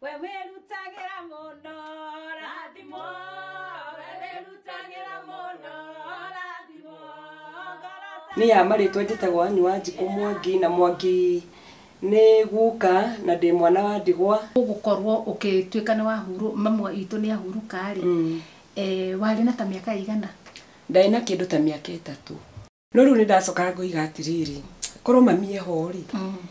Ni ya maritwa njitagwo Anne Wanjiku Mwangi na Mwangi ni guka na ndi mwana wa ndigwa ugukorwo ukituika ni wahuru mamwa itu ni ahuruka ri wari na ta miaka igana ndai na kindu ta miaka 3 no riu ni ndacoka nguiga atiriri korwo mamie ho ri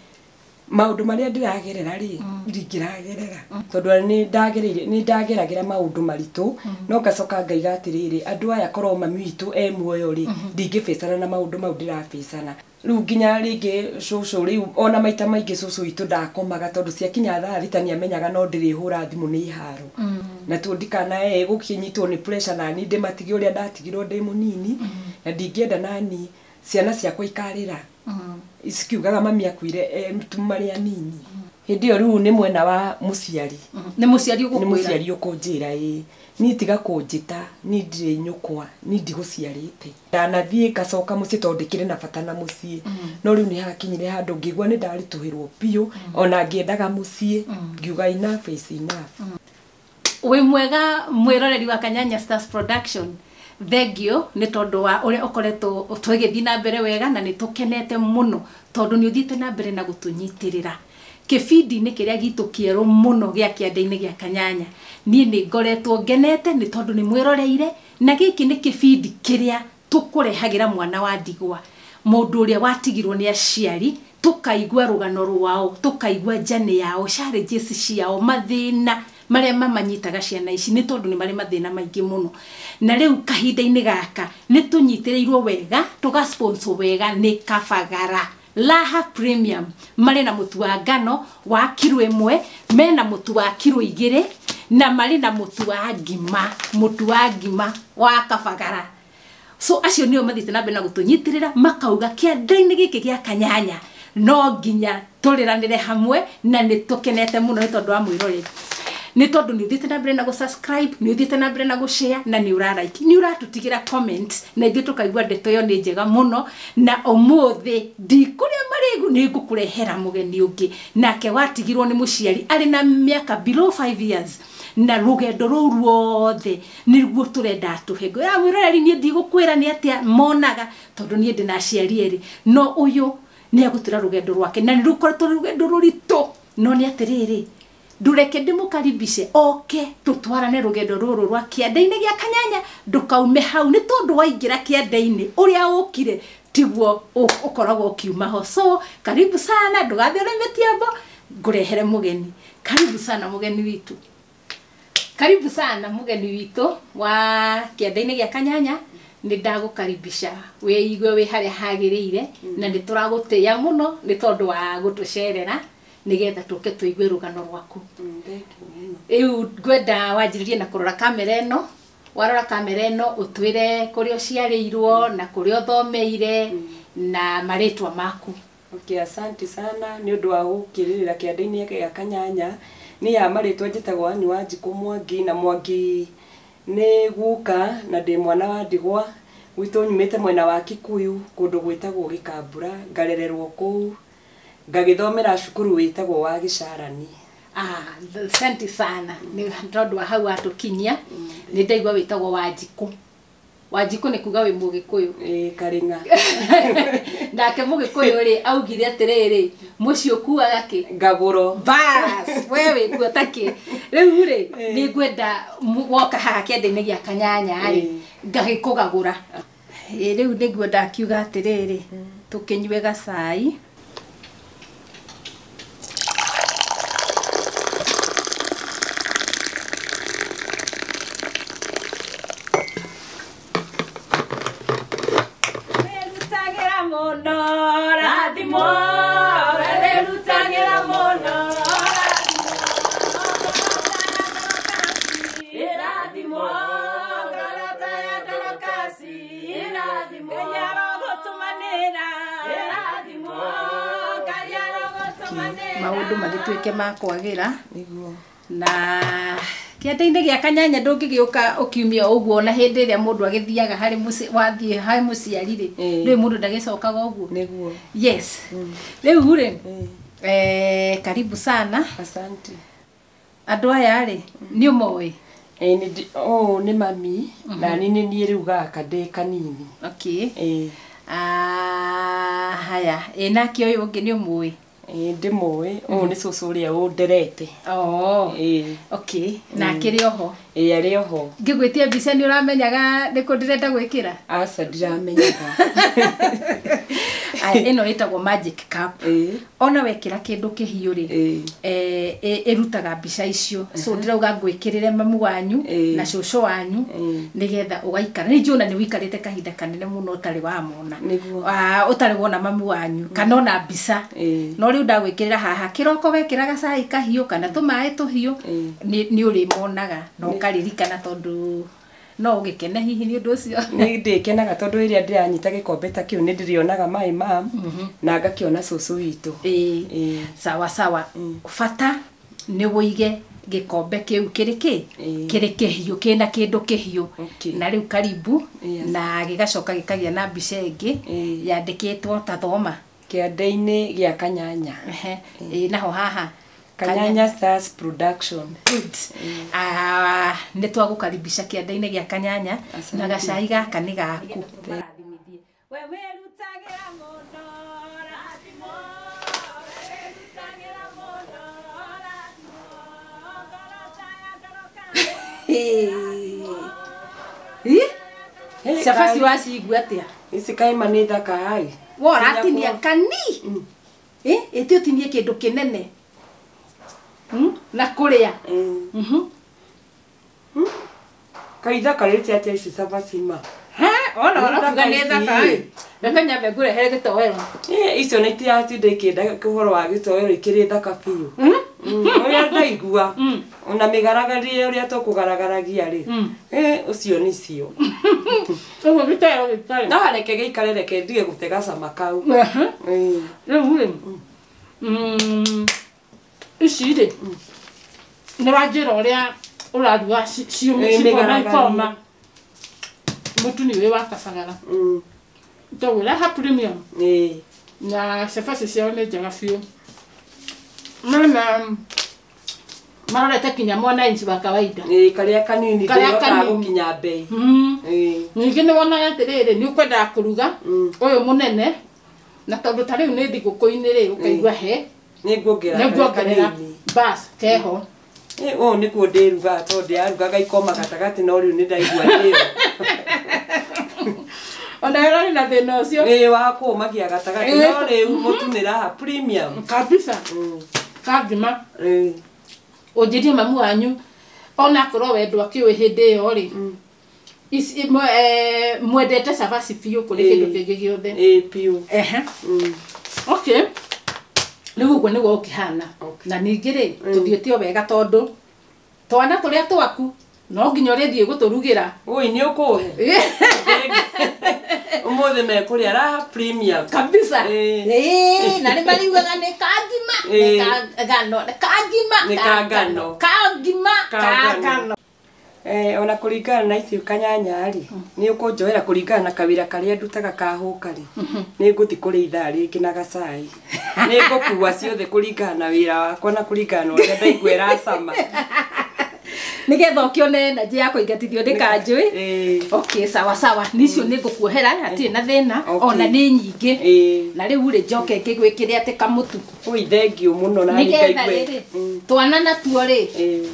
maundu maria ndiragerera ri ndingiragerera tondu ni ndageragira maundu maritu no ngacoka ngaiga atiriri andu aya korwo mami witu muoyo ri ndingifecana na maundu mau ndirafecana riu nginya ringi cucu riu ona maita maingi cucu witu ndakomaga tondu ciakinya thaa thita ni amenyaga no ndirihura thimu ni iharo na tu ndikana gukinyitwo ni pressure na ni ndimatigi uria ndatigirwo ndi munini na ndingienda nani ciana ciakwa ikarira isikiugaga mami akuire mtumari anini hindi yo riu ni mwena wa muciari ni muciari ukunjira ni tiga kunjita ni ndire nyukwa ni ndiguciarite ndanathie gacoka muci tondikire na bata na muci no riu ni hakinyire handu ngigwa ni ndarituhirwo piu ona ngiendaga muci ngiuga enough is enough we mwega mwiroreri wa Kanyanya Stars Production thegio ni tondu wa uria ukoretwo twigithii na mbere wega na ni tukenete muno tondu ni uthite na mbere na gutunyitirira kibindi ni kiria gitu kieru muno gia kiande-ini gia Kanyanya ni ngoretwo ngenete ni tondu ni mwirareire na giki ni kibindi kiria tukurehagira mwana wa ndigwa mundu uria watigirwo ni aciari tukaigwa rugano rwao tukaigwa njane yao challenges ciao mathina maria mamanyitaga ciana ici ni tondu ni mari mathina maingi muno na riu kahinda-ini gaka ni tunyitirirwo wega tuga sponsor wega ni Kabagara Raha Premium mari na mutu wa ngano wa kilo 1 mena mutu wa kilo 2 na mari na mutu wa ngima wa Kabagara so acio nio mathite na mbere na gutunyitirira makauga kiande-ini giki gia Kanyanya no nginya turiranire hamwe na ni tukenete muno ni tondu wa mwiroreri ni tondu ni uthite na mbere na subscribe ni uthite na mbere na share na ni like ni uratutigira comment na ithu tukaigwa ndeto yo ni njega muno na umuthi ndikuria marigu ni ngukurehera mugeni ungi nake watigirwo ni muciari ari na miaka below 5 years na rugendo ruu ruothe niguo turenda tuhengo ya mwiroreri ni ndigukwira ni atia monaga tondu ni ndina ciari eri no uyu ni agutira rugendo rwake na ni rukoretwo rugendo rurito no ni atiriri ndureke ndimukaribishe tutwarane rugendo ruru rwa kiande-ini gia Kanyanya ndukaume hau ni tondu waingira kiande-ini uria ukire tiguo ukoragwo kiuma ho so karibu sana ndugathiore metiambo ngurehere mugeni karibu sana mugeni witu wa kiande-ini gia Kanyanya ni ndagukaribisha weigwe we haria hagirire na ni turagutia muno ni tondu wa gutucerera nigetha tuke tuigwe rugano rwaku riu ngwenda wanjiririe na kurora kamera eno warora kamera eno utwire kuria ciareirwo na kuria thomeire na maritwa maku asante sana ni undu wa gukiririra kiande-ini gia Kanyanya ni ya maritwa njitagwo Anne Wanjiku Mwangi na Mwangi ni guka na ndi mwana wa ndigwa gwitu nyumite mwena wa Kikuyu kundu gwitagwo Gikambura ngarererwo kuu ngagithomera cukuru witagwo wa Gicarani asante sana ni tondu wa hau atukinyia ni ndaigwa witagwo Wanjiku ni kuga wi Mugikuyu Karinga ndake Mugikuyu ri augire atiriri muci ukuaga ki ngaguro bas wewe kuataki riu ri ni ngwenda woka haha kiande-ini gia Kanyanya ri ngagikugagura riu ni ngwenda akiuga atiriri tukinywe gacai maundu magituike makwagira niguo na kiande-ini gia Kanyanya ndungigiuka ukiumia uguo na hindi iria mundu agithiaga hari wathie hai muciari ri riu mundu ndagicokaga uguo niguo yes riu ri karibu sana asante Andũ aya rĩ nĩ ũmoĩ? Nĩ mami na nĩ niĩ rĩu gaka ndĩ kanini. Okay. Haya, nake ũyũ ũngĩ nĩ ũmũĩ? Ndĩmũĩ, ũyũ nĩ cũcũ ũrĩa ũnderete. Okay, nake rĩ oho? Arĩ oho. Ngĩgwĩtia mbica nĩ ũramenyaga nĩ kũ ndĩrenda gwĩkĩra? Aca ndiramenyaga. Ĩno ĩtagwo magic cup. Ona wekĩra kĩndũ kĩhiũ rĩ ĩrutaga mbica icio. So ndĩrauga ngwĩkĩrĩre mamu wanyu na cũcũ wanyu nĩgetha ũgaikara. Nĩ njũĩ nĩ wĩikarĩte kahinda kanene mũno ũtarĩ wamona. Ũtarĩ wona mamu wanyu kana ona mbica. No rĩu ndagwĩkĩrĩra haha kĩroko wekĩra gacai kahiũ kana tũmaĩ tũhiũ nĩ ũrĩmonaga na ũkaririkana tondũ no ũgĩkene hihi nĩ ũndũ ũcio. Nĩ ndĩkenaga tondũ rĩrĩa ndĩranyita gĩkombe ta kĩu nĩ ndĩrĩonaga my mom na ngakĩona cũcũ witũ. Sawa sawa. Bata nĩ wũige gĩkombe kĩu kĩrĩ kĩhiũ kĩna kĩndũ kĩhiũ. Na rĩu karibu na gĩgacoka gĩkagĩa na mbica ĩngĩ yandĩkĩtwo ta thoma kĩande-inĩ gĩa Kanyanya. Naho haha Kanyanya Stars Production. Nĩ twagũkaribisha kĩande-inĩ gĩa Kanyanya na gacai gaka nĩ gaku. Cabaci wacigua atĩa? Ici kaima nĩ thaka hai. Waratinia kani? Ĩtĩ ũtinie kĩndũ kĩnene na kũrĩa. Kaithaka rĩti atĩa ici cabaci ma? Ona kuga nĩ thaka ĩ. Reke nyambe ngũrehere gĩtowero. Icio nĩ itiratinde ikĩenda ũhoro wa gĩtowero ikĩrĩ thaka biũ. Ũrĩa ndaigua ona mĩgaragarie ũrĩa tũkũgaragaragia rĩ ũcio nĩcio. Ũguo gĩtowero gĩtarĩ. No reke gĩikare reke ndige gũtega cama kau. Rĩu ici rĩ nĩ wanjĩra ũrĩa ũraruga ciũmĩcikoma mũtu nĩ wĩ wa kabagara. Togwĩra ha premium na cabaci ciao nĩ njega biũ. Marorete kinya mwana inchi wa kawaida. Karĩa kanini ndĩrota gũkinya bei. Ningĩ nĩ wonaga atĩrĩrĩ nĩ ũkwendaga kũruga ũyũ mũnene na tondũ ta rĩu nĩ thigũkũ-inĩ rĩ ũkaigua he nĩnguongerera bas keho. Ũũ nĩkuo ndĩrugaga tondũ ndĩrarugaga ikoma gatagatĩ no rĩu nĩ ndaigua rĩo. Ona rĩrĩ na thĩna ũcio wa kũmagia gatagatĩ no rĩu mũtu nĩ raha premium kabisa. Kangima ũnjĩrie mamu wanyu ona akorwo wendo akĩũĩ hĩndĩ ĩyo rĩ mwendete cabaci biũ kũrĩ kĩndũ kĩngĩ gĩothe. Biũ. Okay. Rĩu ũguo nĩguo ũkĩhana na ningĩ rĩ tũthiĩte o wega tondũ twana tũrĩa twaku no nginya ũrĩthiĩ gũtũrugĩra. Ũi nĩ ũkũhe ũmũthĩ mekũrĩa raha premium kabisa. Na nĩ mariugaga nĩ kangima kangima. Ona kũringana na icio Kanyanya rĩ nĩ ũkũnjoera kũringana na kawĩra karĩa ndutaga kahũka rĩ nĩ ngũthiĩ kũrĩa ithaa rĩngĩ na gacai. Nĩ ngũkua ciothe kũringana na wĩra wakwa na kũringana na ũrĩa ndaigua ĩracama. Nĩgetha ũkĩone na njĩra ya kũingatithio nĩ kanjũĩ. Okay, sawa sawa. Nĩcio nĩ ngũkuohera hatirĩ na thĩna ona nĩ nyingĩ. Na rĩu rĩ njoke ngĩgwĩkĩre atĩ kamũtu. Ũi thengiũ mũno na nĩngaigua. Twana natuo rĩ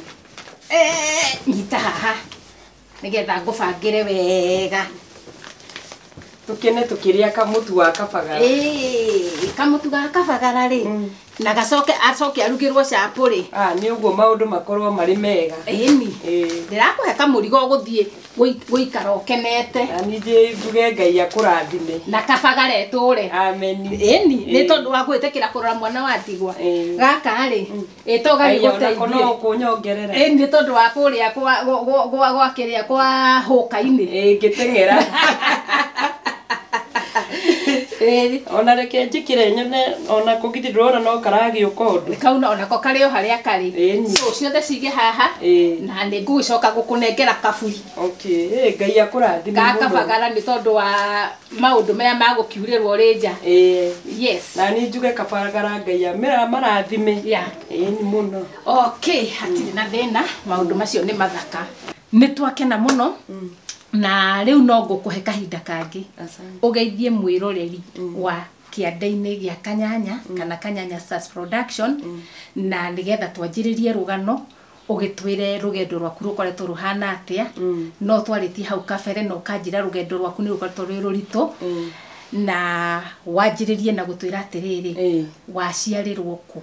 nyita haha nĩgetha ngũbangĩre wega tũkene tũkĩrĩa kamũtu wa kabagara. Kamũtu ga kabagara rĩ na acoke arugĩrwo capũ rĩ nĩ ũguo maũndũ makorwo marĩ mega. Ndĩrakũhe kamũrigo gũthiĩ gũikara ũkenete. Ningĩ njuge Ngai akũrathime na kabagara etũre. Amen. Nĩ tondũ wa gwĩtĩkĩra kũrora mwana wa ndigwa gaka rĩ ĩtogagĩgũteithie no kũnyongerera. Nĩ tondũ wa kũrĩa gwakĩrĩa kwa hũka-inĩ ngĩteng'era. ona reke njikire nyone ona kugithi ndrona no karagi ukondu kauna ona ko kari o haria kari so ciothe cige haha na nĩ ngũcoka gũkũnengera kaburi okay ngai akũrathime mũno gakabagara nĩ tondũ wa maũndũ maya ma gũkiurĩrwo rĩ nja yes na nĩ njuge kabagara ngai amera marathime nĩ mũno okay hatirĩ na thĩna maũndũ macio nĩ mathaka nĩ twakena mũno na rĩu no ngũkũhe kahinda kangĩ ũgeithie mwĩroreri wa kĩanda-inĩ gĩa Kanyanya kana Kanyanya Stars Production na nĩgetha twanjĩrĩrie rũgano ũgĩtwĩre rũgendo rwaku rũkoretwo rũhana atĩa no twarĩtie hau kabere no kanjĩra rũgendo rwaku nĩ rũkoretwo rwĩ rũritũ na wanjĩrĩrie na gũtwĩra atĩrĩrĩ waciarĩrwo kũ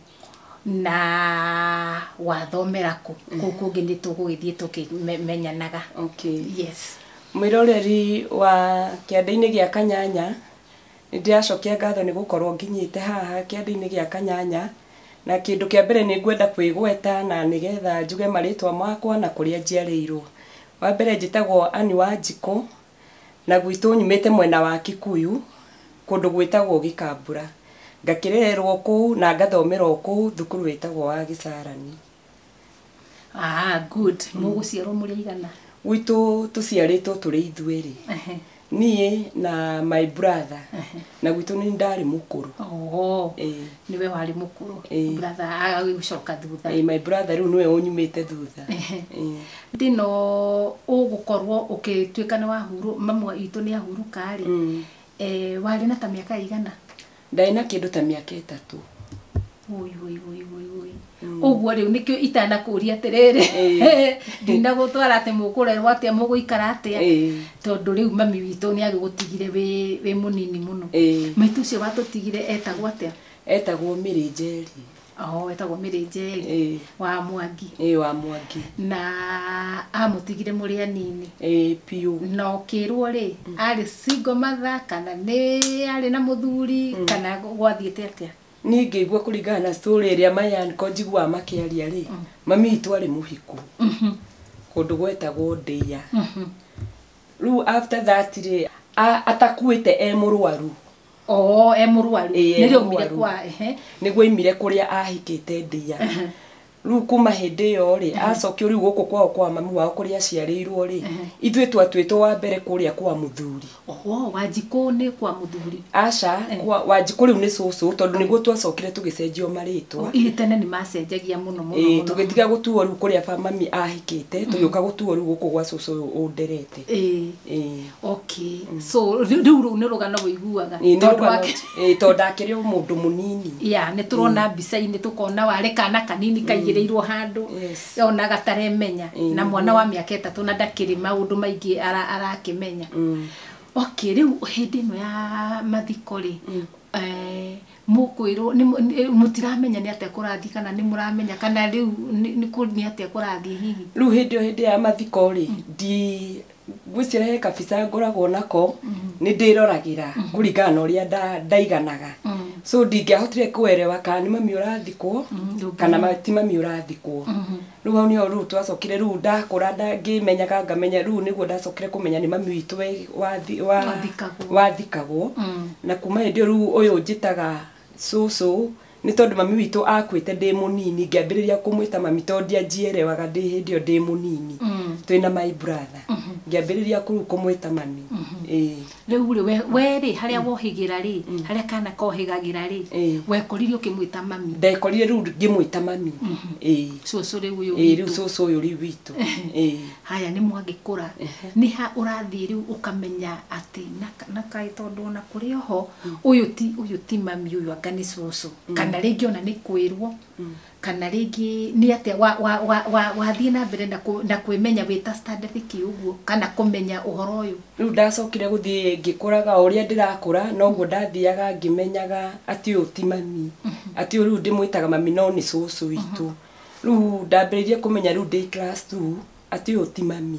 na wathomera kũ kũngĩ nĩ tũgũgĩthiĩ tũkĩmenyanaga yes mwĩroreri wa kĩanda-inĩ gĩa Kanyanya ndĩracokia ngatho nĩ gũkorwo nginyĩte haha kĩanda-inĩ gĩa Kanyanya na kĩndũ kĩa mbere nĩ ngwenda kwĩgweta na nĩgetha njuge marĩtwa makwa na kũrĩa njiarĩirwo wa mbere njĩtagwo Annie Wanjikũ na gwitũ nyumĩte mwena wa Kikuyu kũndũ gwĩtagwo Gĩkambura ngakĩrererwo kũu na ngathomerwo kũu thukuru wĩtagwo wa Gĩcarani good mũgũciarwo mũrĩ igana gwitũ tũciarĩtwo tũrĩ ithuerĩ niĩ na my brother na gwitũ nĩ ndarĩ mũkũrũ niwe warĩ mũkũrũ brother agĩcoka thutha my brother rĩu niwe ũnyumĩte thutha ndino ũgũkorwo ũkĩtuĩka nĩ wahuru mamu witũ nĩ ahurũka rĩ warĩ na ta mĩaka igana ndarĩ na kĩndũ ta mĩaka 3 ũguo rĩu nĩkĩo itanakũria atĩrĩrĩ ndinagũtwara atĩ mũkũrerwo atĩa mũgũikara atĩa tondũ rĩu mami witũ nĩ agĩgũtigire wĩ mũnini mũno maitũ ũcio watũtigire etagwo atĩa etagwo Mĩrĩ Njeri etagwo Mĩrĩ Njeri wa Mwangi wa Mwangi na amũtigire mũrĩ anini piũ na ũkĩrwo rĩ arĩ single mother kana nĩ arĩ na mũthuri kana gwathiĩte atĩa ni ngĩigua kũringana na story ĩrĩa mayanko njiguaga makĩaria rĩ mami witũ arĩ mũhiku kũndũ gwetagwo Ndĩya rĩu after that rĩ atakuĩte mũrwaru mũrwaru nĩrĩo umire kwa nĩguo imire kũrĩa ahikĩte Ndĩya rĩu kuma hĩndĩ ĩyo rĩ acokio rĩu gũkũ kwao kwa mami wao kũrĩa aciarĩirwo rĩ ithuĩ twatuĩtwo wa mbere kũrĩa kwa mũthuri Wanjikũ nĩ kwa mũthuri aca Wanjikũ rĩu nĩ cũcũ tondũ nĩguo twacokire tũgĩcenjio marĩtwa tene nĩ macenjagia mũno tũgĩtiga gũtuo rĩu kũrĩa mami ahikĩte tũgĩũka gũtuo rĩu gũkũ gwa cũcũ ũyũ ũnderete so rĩu nĩ rũgano wĩiguaga tondũ ndakĩrĩ mũndũ mũnini nĩ tũrona mbica-inĩ tũkona warĩ kana kanini kaigĩrĩirwo handũ ona gataremenya na mwana wa mĩaka 3 na ndakĩrĩ maũndũ maingĩ arakĩmenya rĩu hĩndĩ ĩno ya mathiko rĩ mũkwĩrwo mũtiramenya nĩ atĩa kũrathiĩ kana nĩ mũramenya kana rĩu nĩ atĩa kũrathiĩ hihi rĩu hĩndĩ ya mathiko rĩ gwĩciara he kabica ngoragwo nako nĩ ndĩroragĩra kũringana na ũrĩa ndaiganaga so ndingĩahotire kũerewa kana nĩ mami ũrathikwo kana ti mami ũrathikwo rĩu hau nĩho rĩu twacokire rĩu ndakũra ngĩmenyaga ngamenya rĩu nĩguo ndacokire kũmenya nĩ mami witũ wathikagwo na kuma hĩndĩ rĩu ũyũ njĩtaga cũcũ nĩ tondũ mami witũ akuĩte ndĩ mũnini ngĩambĩrĩria kũmwĩta mami tondũ ndianjierewaga ndĩ hĩndĩ ĩyo ndĩ mũnini twĩna my brother ngĩambĩrĩria kũmwĩta mami rĩu we rĩ harĩa wohĩgĩra rĩ harĩa kana kohĩgagĩra rĩ wekorire ũkĩmwĩta mami ndekorire rĩu ngĩmwĩta mami cũcũ rĩu rĩu cũcũ ũyũ rĩu witũ haya nĩ mwagĩkũra nĩ ha ũrathiĩ rĩu ũkamenya atĩ na kaĩ tondũ ona kũrĩ oho ũyũ ti mami ũyũ anga nĩ cũcũ kana rĩngĩ ona nĩ kwĩrwo kana rĩngĩ nĩ atĩa wathiĩ na mbere na kwĩmenya wĩta standard ũguo kana kũmenya ũhoro ũyũ rĩu ndacokire gũthiĩ ngĩkũraga ũrĩa ndĩrakũra noguo ndathiaga ngĩmenyaga atĩ ũyũ ti mami atĩ ũyũ rĩu ndĩmwĩtaga mami no nĩ cũcũ witũ rĩu ndambĩrĩirie kũmenya rĩu ndĩ class 2 atĩ ũyũ ti mami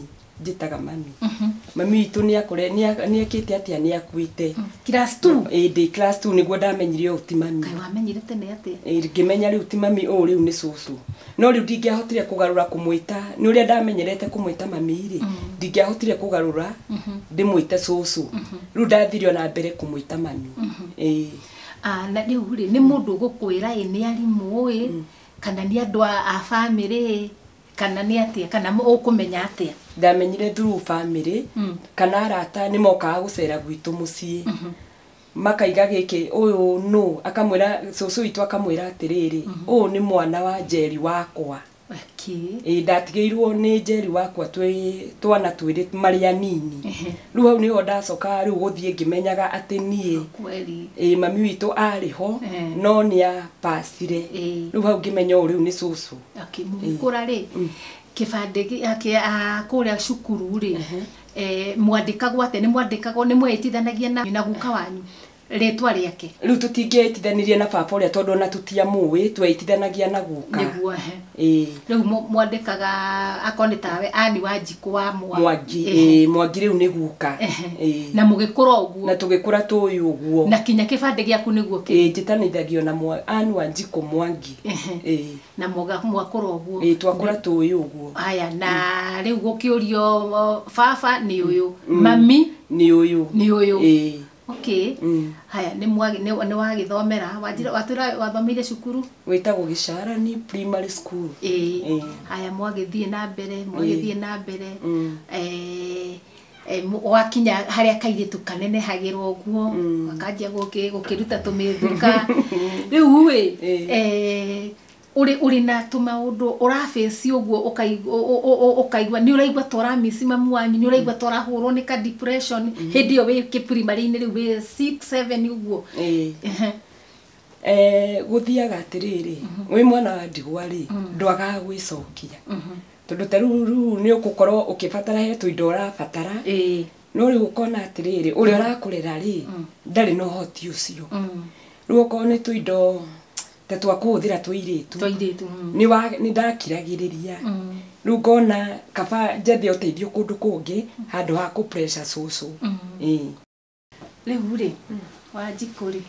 njitaga mami mami witũ nĩekĩte atĩa nĩakuĩte class 2 ndĩ class 2 nĩguo ndamenyire ũyũ ti mami kai wamenyire tene atĩa ngĩmenya rĩu ti mami ũyũ rĩu nĩ cũcũ no rĩu ndingĩahotire kũgarũra kũmwĩta nĩ ũrĩa ndamenyerete kũmwĩta mami rĩ ndingĩahotire kũgarũra ndĩmwĩte cũcũ rĩu ndathire ona mbere kũmwĩta mami na rĩu rĩ nĩ mũndũ gũkwĩra nĩ arimũ kana nĩ andũ a family kana nĩ atĩa kana ũkũmenya atĩa ndamenyire through family kana arata nĩ mokaga gũcera gwitũ mũciĩ makaiga gĩkĩ ũyũ no akamwĩra cũcũ witũ akamwĩra atĩrĩrĩ ũyũ nĩ mwana wa Njeri wakwa ndatigĩirwo nĩ Njeri wakwa twana twĩrĩ marĩ anini rĩu hau nĩho ndacoka rĩu gũthiĩ ngĩmenyaga atĩ niĩ mami witũ arĩho no nĩapacire rĩu hau ngĩmenya ũyũ rĩu nĩ cũcũ mũgĩkũra rĩ kĩbandĩ kũrĩa cukuru rĩ mwandĩkagwo atĩa nĩ mwandĩkagwo nĩ mwĩtithanagia na guka wanyu rĩtwa rĩake rĩu tũtingĩtithanirie na baba ũrĩa tondũ ona tũtiamũĩ twetithanagia na guka nĩguo rĩu mwandĩkaga akorwo nĩ tawe Ani Wanjikũ wa Mwangi Mwangi rĩu nĩ guka na mũgĩkũra ũguo na tũgĩkũra tũĩ ũguo na kinya kĩbandĩ gĩaku nĩguo njĩtanithagio na Ani Wanjikũ Mwangi na mwakũra ũguo twakũra tũĩ ũguo haya na rĩu gũkĩũrio baba nĩ ũyũ mami nĩ ũyũ okay haya nĩ wagĩthomera watũra wathomeire cukuru wĩtagwo Gĩcarani primary school haya mwagĩthiĩ na mbere wakinya harĩa kairĩtu kanene hagĩrwo ũguo akanjia gũkĩruta tũmĩthũka rĩu uri na tũmaũndũ ũraface ũguo ũkaigua nĩ ũraigua tora miss mamu wanyu nĩ ũraigua tora hũrwo nĩ ka depression hĩndĩ ĩyo wĩ kĩprimary-inĩ rĩu wĩ 6-7 ũguo gũthiaga atĩrĩrĩ wĩ mwana wa ndigwa rĩ ndwagaga gwĩcokia tondũ ta rĩu nĩ ũgũkorwo ũkĩbatara he tũindo ũrabatara no rĩu ũkona atĩrĩrĩ ũrĩa ũrakũrera rĩ ndarĩ na ũhoti ũcio rĩu okorwo nĩ tũindo twa kũhũthĩra tũirĩtu nĩ ndakiragĩrĩria rĩu ngona kaba njethe ũteithio kũndũ kũngĩ handũ ha kũ pressure cũcũ rĩu rĩ Wanjikũ rĩ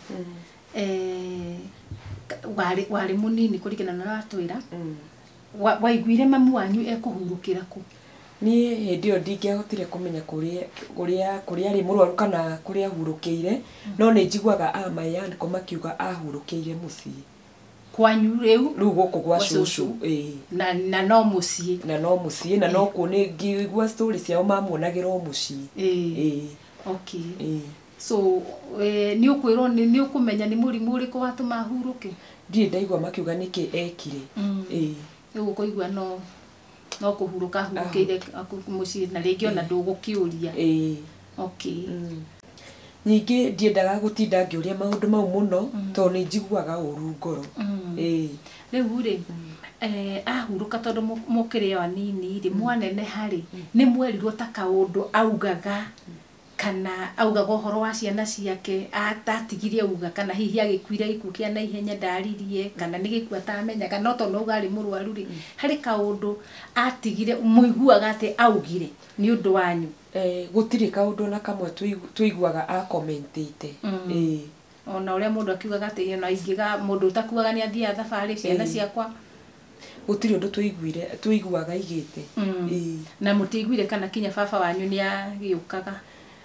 warĩ mũnini kũringana na watwĩra waiguire mamu wanyu ekũhurũkĩra kũ niĩ hĩndĩ ĩyo ndingĩahotire kũmenya kũrĩa arĩ mũrwaru kana kũrĩa ahurũkĩire no nĩ njiguaga amayanko makiuga ahurũkĩire mũciĩ kwanyu rĩu gũkũ gwa cũcũ na no mũciĩ na no kuo nĩ ngĩigua story ciao mamuonagĩrwo mũciĩ okay so nĩ ũkwĩrwo nĩ ũkũmenya nĩ mũrimũ ũrĩkũ watũma ahurũke ndirĩ ndaigua makiuga nĩkĩ ekire rĩu ũkũigua no kũhurũka ahurũkĩire mũciĩ na rĩngĩ ona ndũgũkĩũria okay ningĩ ndiendaga gũtinda ngĩũria maũndũ mau mũno tondũ nĩ njiguaga ũru ngoro rĩu rĩ ahurũka tondũ mũkĩrĩ o anini rĩ mwaneneha harĩ nĩ mwerirwo ta kaũndũ augaga kana augaga ũhoro wa ciana ciake atatigire auga kana hihi agĩkuire gĩkuũ kĩa naihenya ndaririe kana nĩ gĩkuũ atamenyaga no tondũ auga arĩ mũrwaru rĩ harĩ kaũndũ atigire mũiguaga atĩ augire nĩ ũndũ wanyu gũtirĩ kaũndũ na kamwe tũiguaga akomentĩte ona ũrĩa mũndũ akiugaga atĩ ona ingĩga mũndũ utakuaga nĩ athiaga thabarĩ ciana ciakwa gũtirĩ ũndũ tũiguaga igĩte na mũtiguire kana kinya baba wanyu nĩ agĩũkaga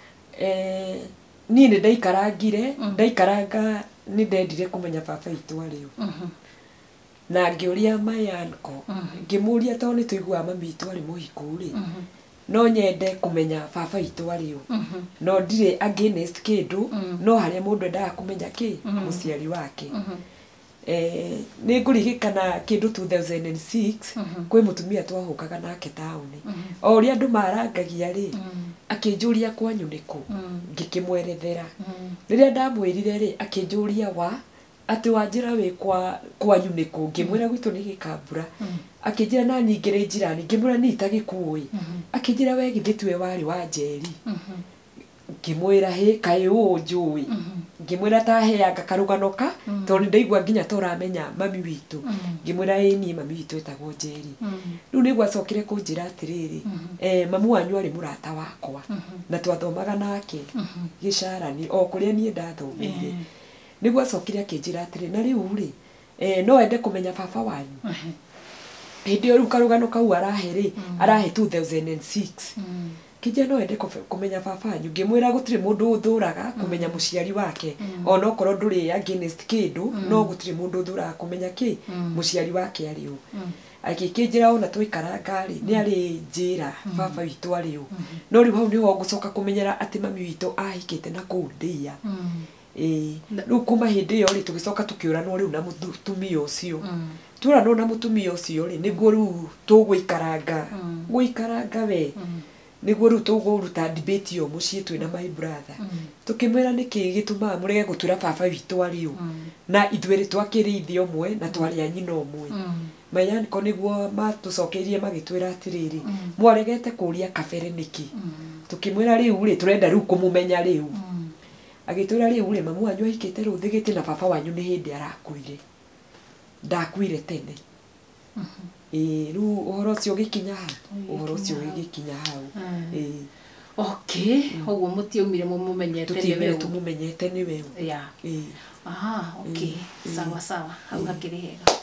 niĩ nĩ ndaikaranga nĩ ndendire kũmenya baba witũ arĩ na ngĩũria mayanko ngĩmũria tondũ nĩ tũiguaga mami witũ arĩ mũhiku rĩ no nyende kũmenya baba witũ arĩ no ndirĩ against kĩndũ no harĩa mũndũ endaga kũmenya mũciari wake nĩ ngũririkana kĩndũ 2006 kwĩ mũtumia twahũkaga nake taũni o ũrĩa andũ marangagia rĩ akĩnjũria kwanyu nĩ kũ ngĩkĩmwerethera rĩrĩa ndamwĩrire rĩ akĩnjũria atĩ wanjĩra wĩ kwanyu nĩ kũ ngĩmwĩra gwitũ nĩ Gĩkambura akĩnjĩra na ningĩ njirani ngĩmwĩra nĩ itagĩkũĩ akĩnjĩra we githĩ tiwe warĩ wa Njeri ngimwira he kae unjui ngimwira ta heanga karuganoka tondu ndaigua nginya toramenya mami witu ngimwira ni mami witu etagwo Njeri riu nigwa cokire kunjira atiriri mamu wanyu ari murata wakwa na twathomaga nake Gicarani o kuria nie ndathomeire nigwa cokire akinjira atiriri na riu ri no ende kumenya baba wanyu hindi riu karugano kau arahe 2006 kije no ende kumenya baba wanyu ngimwira gutire mundu uthuraga kumenya muciari wake ona okoro nduri against kindu no gutire mundu uthuraga kumenya ki muciari wake ari u akikinjira ona twikaranga ri ni ari njira baba witu ari u no riu hau niho ngucoka kumenyera ati mami witu ahikite na kundia riu kuma hindi iyo ri tugicoka tukiuranwo riu na mutumia ucio turanwo na mutumia ucio ri niguo riu tugwikaranga we niguo riu tuguruta debate yo mucii twina my brother tukimwira niki gituma murege gutura baba witu ari u na ithwere twakirithio mwe na twari anyina omwe mayani ko niguo matucokerie magitwira atiriri mwaregete kuria kabere niki tukimwira riu ri turenda riu kumumenya riu agitwira riu ri mamu wanyu ahikite riu thigiti na baba wanyu ni hindi arakuire ndakuire tene riu uhoro ucio gikinya hau okay oguo mutiumire mumumenyete tumumenyete ni wewe okay sawa hau hakiri hega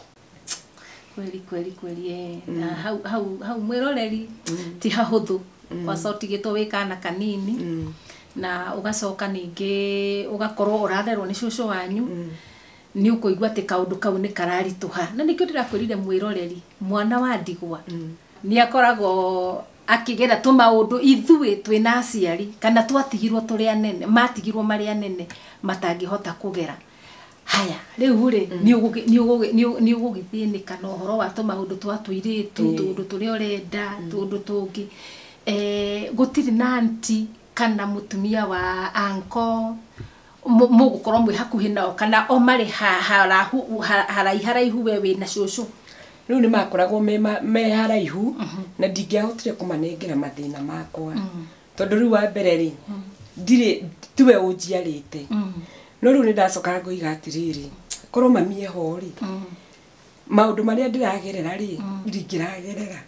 kweli hau mwiroreri ti hahuthu wacotigitwo wikana kanini na ugacoka ningi ugakorwo uratherwo ni cucu wanyu ni ukuigua ati kaundu kau ni kararituha na nikio ndirakwirire mwiroreri mwana wa ndigwa ni akoragwo akigera tumaundu ithui twina aciari kana twatigirwo turi anene matigirwo mari anene matangihota kugera haya riu ri ni ugugithinika no horo wa tumaundu twatuiritu tundu turi urenda tundu tungi gutiri na anti kana mutumia wa anko mugukorwo mwi hakuhi nao kana o mari haraihu we na cucu riu ni makoragwo me haraihu na ndingiahotire kumanengera mathina makwa tondu riu wa mbere ri ndire tiwe unjiarite no riu ni ndacoka nguiga atiriri korwo mami eho ri maundu maria ndiragerera ri ndingiragerera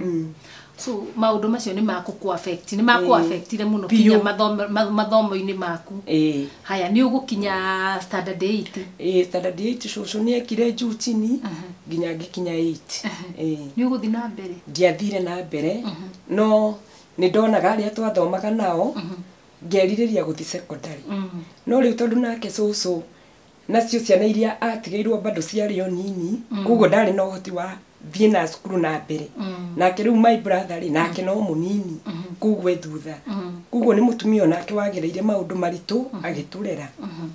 so maundu macio ni maku affect ni maku affectire muno kinya mathomo-ini maku haya ni ugukinya standard 8 standard 8 cucu ni ekire juu chini nginya ngikinya 8 ni uguthi na mbere ndiathire na mbere no ni ndonaga aria twathomaga nao ngeririria guthi secondary no riu tondu nake cucu nacio ciana iria atigeirwo bado ciari o nini kugo ndari na uhoti wa thie na cukuru na mbere nake riu my brother ri nake no munini kugo thutha kugo ni mutumia nake wagereire maundu maritu agiturera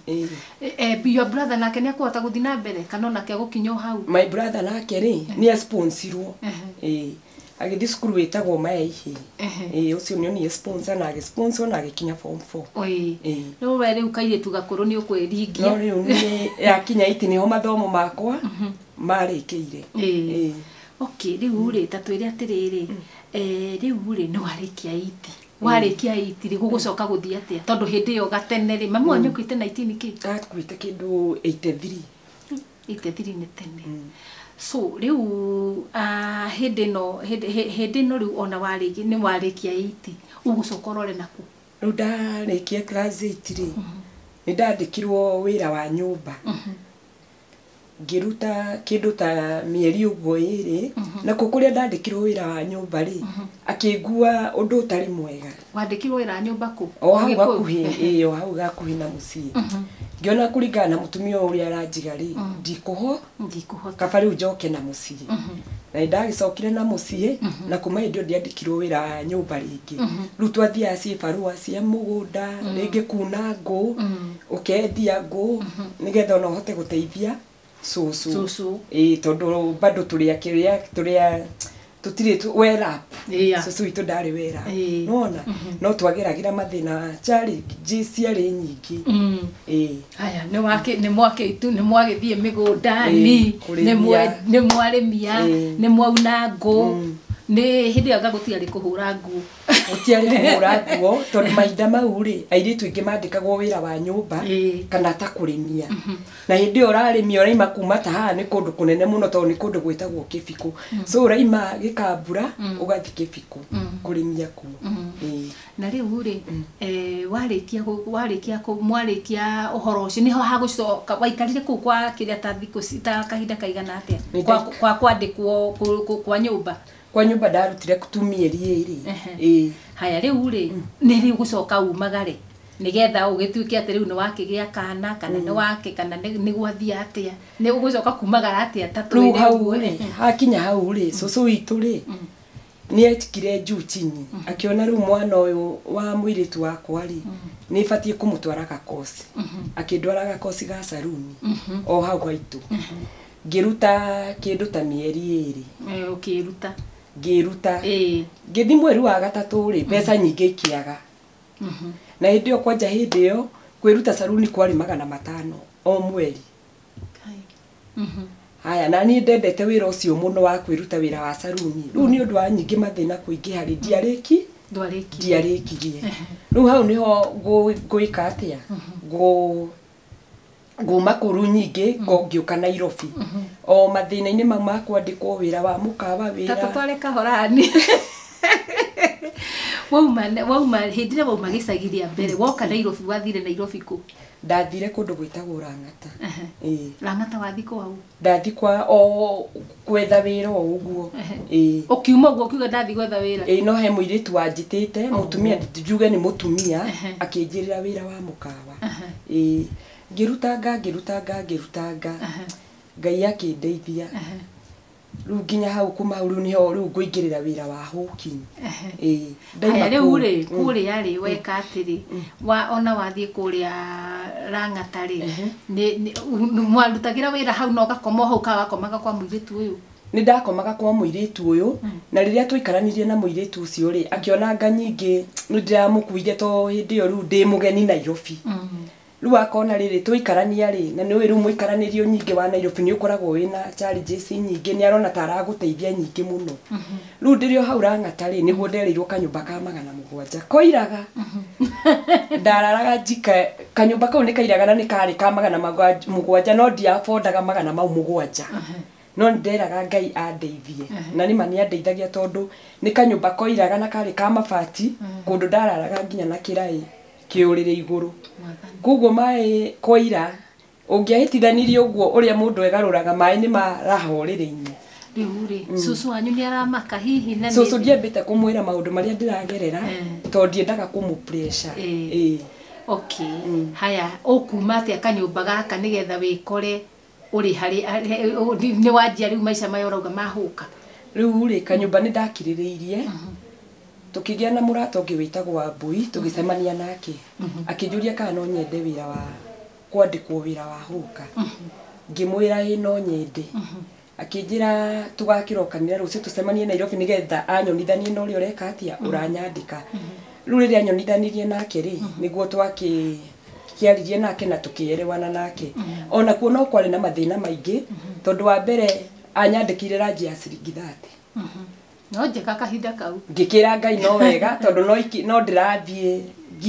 your brother nake ni akuhota guthi na mbere kana nake gukinyo hau my brother nake ri ni sponsirwo agithi cukuru witagwo Maihi ucio ni sponsor na agisponsor na agikinya form 4 no we riu kaire tugakuru ni ukwiringia no riu ni yakinya iti niho mathomo makwa marikiire okay riu ri tatwire atiriri riu ri no warikia iti warikia iti ri gugucoka guthia atia tondu hindi yo gatene ri mamu wanyu kwite 19 ki akwite kindu 83 ni tene so riu hindi no riu ona wariki ni warikia iti ugucokorore naku riu ndarikia class 8 ri ni ndandikirwo wira wa nyumba ngiruta kindu ta mieri uguo iri na kukuria ndandikirwo wira wa nyumba ri akingua undu utari mwega wandikirwo wira wa nyumba ku o hau gakuhi na mucii ngiona kuringana na mutumia uria aranjiga ri ndikuhota kaba riu njoke na mucii na ndagicokire na mucii na kuma hindi ndiandikirwo wira wa nyumba ringi riu twathia ci barua cia mugunda ringi kuna ngu ukendia ngu nigetha ona uhote guteithia cucu tondu bado turia tutire well up cucu itu ndari wera nona no twageragira mathina chari ciari nyingi haya ni mwake itu ni mwagithie migundani ni mwarimia ni mwauna ngu Nĩ hĩndĩ ĩyo gũtiarĩ kũhũra nguo. Gũtiarĩ kũhũra nguo tondũ mahinda mau rĩ airĩtu aingĩ mandĩkagwo wĩra wa nyũmba kana ta kũrĩmia. Na hĩndĩ ĩyo ũrarĩmia ũraima kuma ta haha nĩ kũndũ kũnene mũno tondũ nĩ kũndũ gwĩtagwo Kĩbiko. So ũraima Gĩkambura ũgathi Kĩbiko kũrĩmia kuo. Na rĩu rĩ mwarĩkia ũhoro ũcio nĩho hagũcoka waikarire kũu kwa kĩrĩa ta thikũ ta kahinda kaigana atĩa kwa kwandĩkwo kwa nyũmba. Kwa nyũmba ndarutire tu mĩeri 2. Haya rĩu rĩ nĩ rĩu gũcoka umagare nigetha ũgĩtuĩke atĩ rĩu nĩ wakĩgĩa kana kana nĩ wake kana nĩ gwathia atĩa nĩ ũgũcoka kumagara atĩa ta twĩrĩ hau rĩ hakinya hau rĩ cũcũ witũ rĩ nĩ etikire njuu chini akiona rĩu mwana ũyũ wa mũirĩtu wakwa rĩ nĩ batiĩ kũmũtwara gakosi akĩndwara gakosi ga saruni o hau haitũ ngĩruta kĩndũ ta mĩeri 2 ũkĩruta ngĩruta ngĩthi mweri wa gatatũ rĩ mbeca nyingĩ ikĩaga na hĩndĩ ĩyo kwanja hĩndĩ ĩyo kwĩruta saruni kwarĩ 500 o mweri. Haya na niĩ ndendete wĩra ũcio mũno wa kwĩruta wĩra wa saruni rĩu nĩ ũndũ wa nyingĩ mathĩna kũingĩ harĩ ndiarĩkirie rĩu hau nĩho ngũĩka atĩa nguma kũru nyingĩ ngĩũka Nairobi o mathĩna-inĩ mau ma kwandĩkwo wĩra wa mũkawa wĩra tata tware kahorani wauma hĩndĩ ĩrĩa wauma gĩcagi rĩa mbere woka Nairobi wathire Nairobi kũ? Ndathire kũndũ gwĩtagwo Lang'ata. Lang'ata wathi kũ hau? Ndathi kwa o gwetha wĩra o ũguo. Ũkiuma ũguo ukiuga ndathi gwetha wĩra? No he mũirĩtu wanjĩtĩte mũtumia njuge nĩ mũtumia akĩnjĩrĩra wĩra wa mũkawa. Ngĩrutanga Ngai akĩndeithia rĩu nginya hau kuma hau rĩu niho rĩu ngũingĩrĩra wĩra wa hawking. Haya rĩu rĩ kũrĩa rĩ weka atĩrĩ ona wathiĩ kũrĩa Lang'ata rĩ mwarutagĩra wĩra hau no gakoma hau gakomaga kwa mũirĩtu ũyũ? Nĩ ndakomaga kwa mũirĩtu ũyũ na rĩrĩa tũikaranirie na mũirĩtu ũcio rĩ akĩonanga nyingĩ nĩ ndĩramũkuire to hĩndĩ ĩyo rĩu ndĩ mũgeni Nairobi. Rĩu akona rĩrĩ tũikarania rĩ na nĩ rĩu mũikaranĩrio nyingĩ wa Nairobi nĩ ũkoragwo wĩna challenges nyingĩ nĩ arona ta aragũteithia nyingĩ mũno. Rĩu ndĩrĩ hau Lang'ata rĩ nĩguo ndereirwo kanyũmba ka 700 koiraga ndararaga njika kanyũmba kau nĩ kairaga na nĩ karĩ ka 700 no ndiafondaga 700 no nderaga Ngai andeithie na nĩ mani andeithagia tondũ nĩ kanyũmba koiraga na karĩ ka mabati kũndũ ndararaga nginya na kĩraĩ kĩũrĩre igũrũ koguo maĩ koira ũngĩahĩtithanirie ũguo ũrĩa mũndũ egarũraga maĩ nĩ marahorĩrĩinĩ. Rĩu rĩ cũcũ wanyu nĩ aramaka hihi na cũcũ ndiambĩte kũmwĩra maũndũ marĩa ndĩragerera tondũ ndiendaga kũmũpressure. Haya ũkuma atĩa kanyũmba gaka nĩgetha wĩkore ũrĩ harĩ nĩ wanjia rĩu maica maya ũrauga mahũka? Rĩu rĩ kanyũmba nĩ ndakirĩrĩirie tukĩgĩa na mũrata ũngĩ wĩtagwo Wambui tũgĩcemania nake akĩnjũria kana no nyende wĩra wa kwandĩkwo wĩra wa hũka ngĩmwĩra no nyende akĩnjĩra tũgakĩrokanĩra rũciũ tũcemanie Nairobi nĩgetha anyonithanie na ũrĩa ũreka atĩa ũranyandĩka. Rĩu rĩrĩa anyonithanirie nake rĩ nĩguo twakĩaririe nake na tũkĩerewana nake ona kuo no kwarĩ na mathĩna maingĩ tondũ wa mbere anyandĩkire rangi ya ciringi 30. No njeka kahinda kau ngĩkĩra Ngai no wega tondũ no ndĩrathiĩ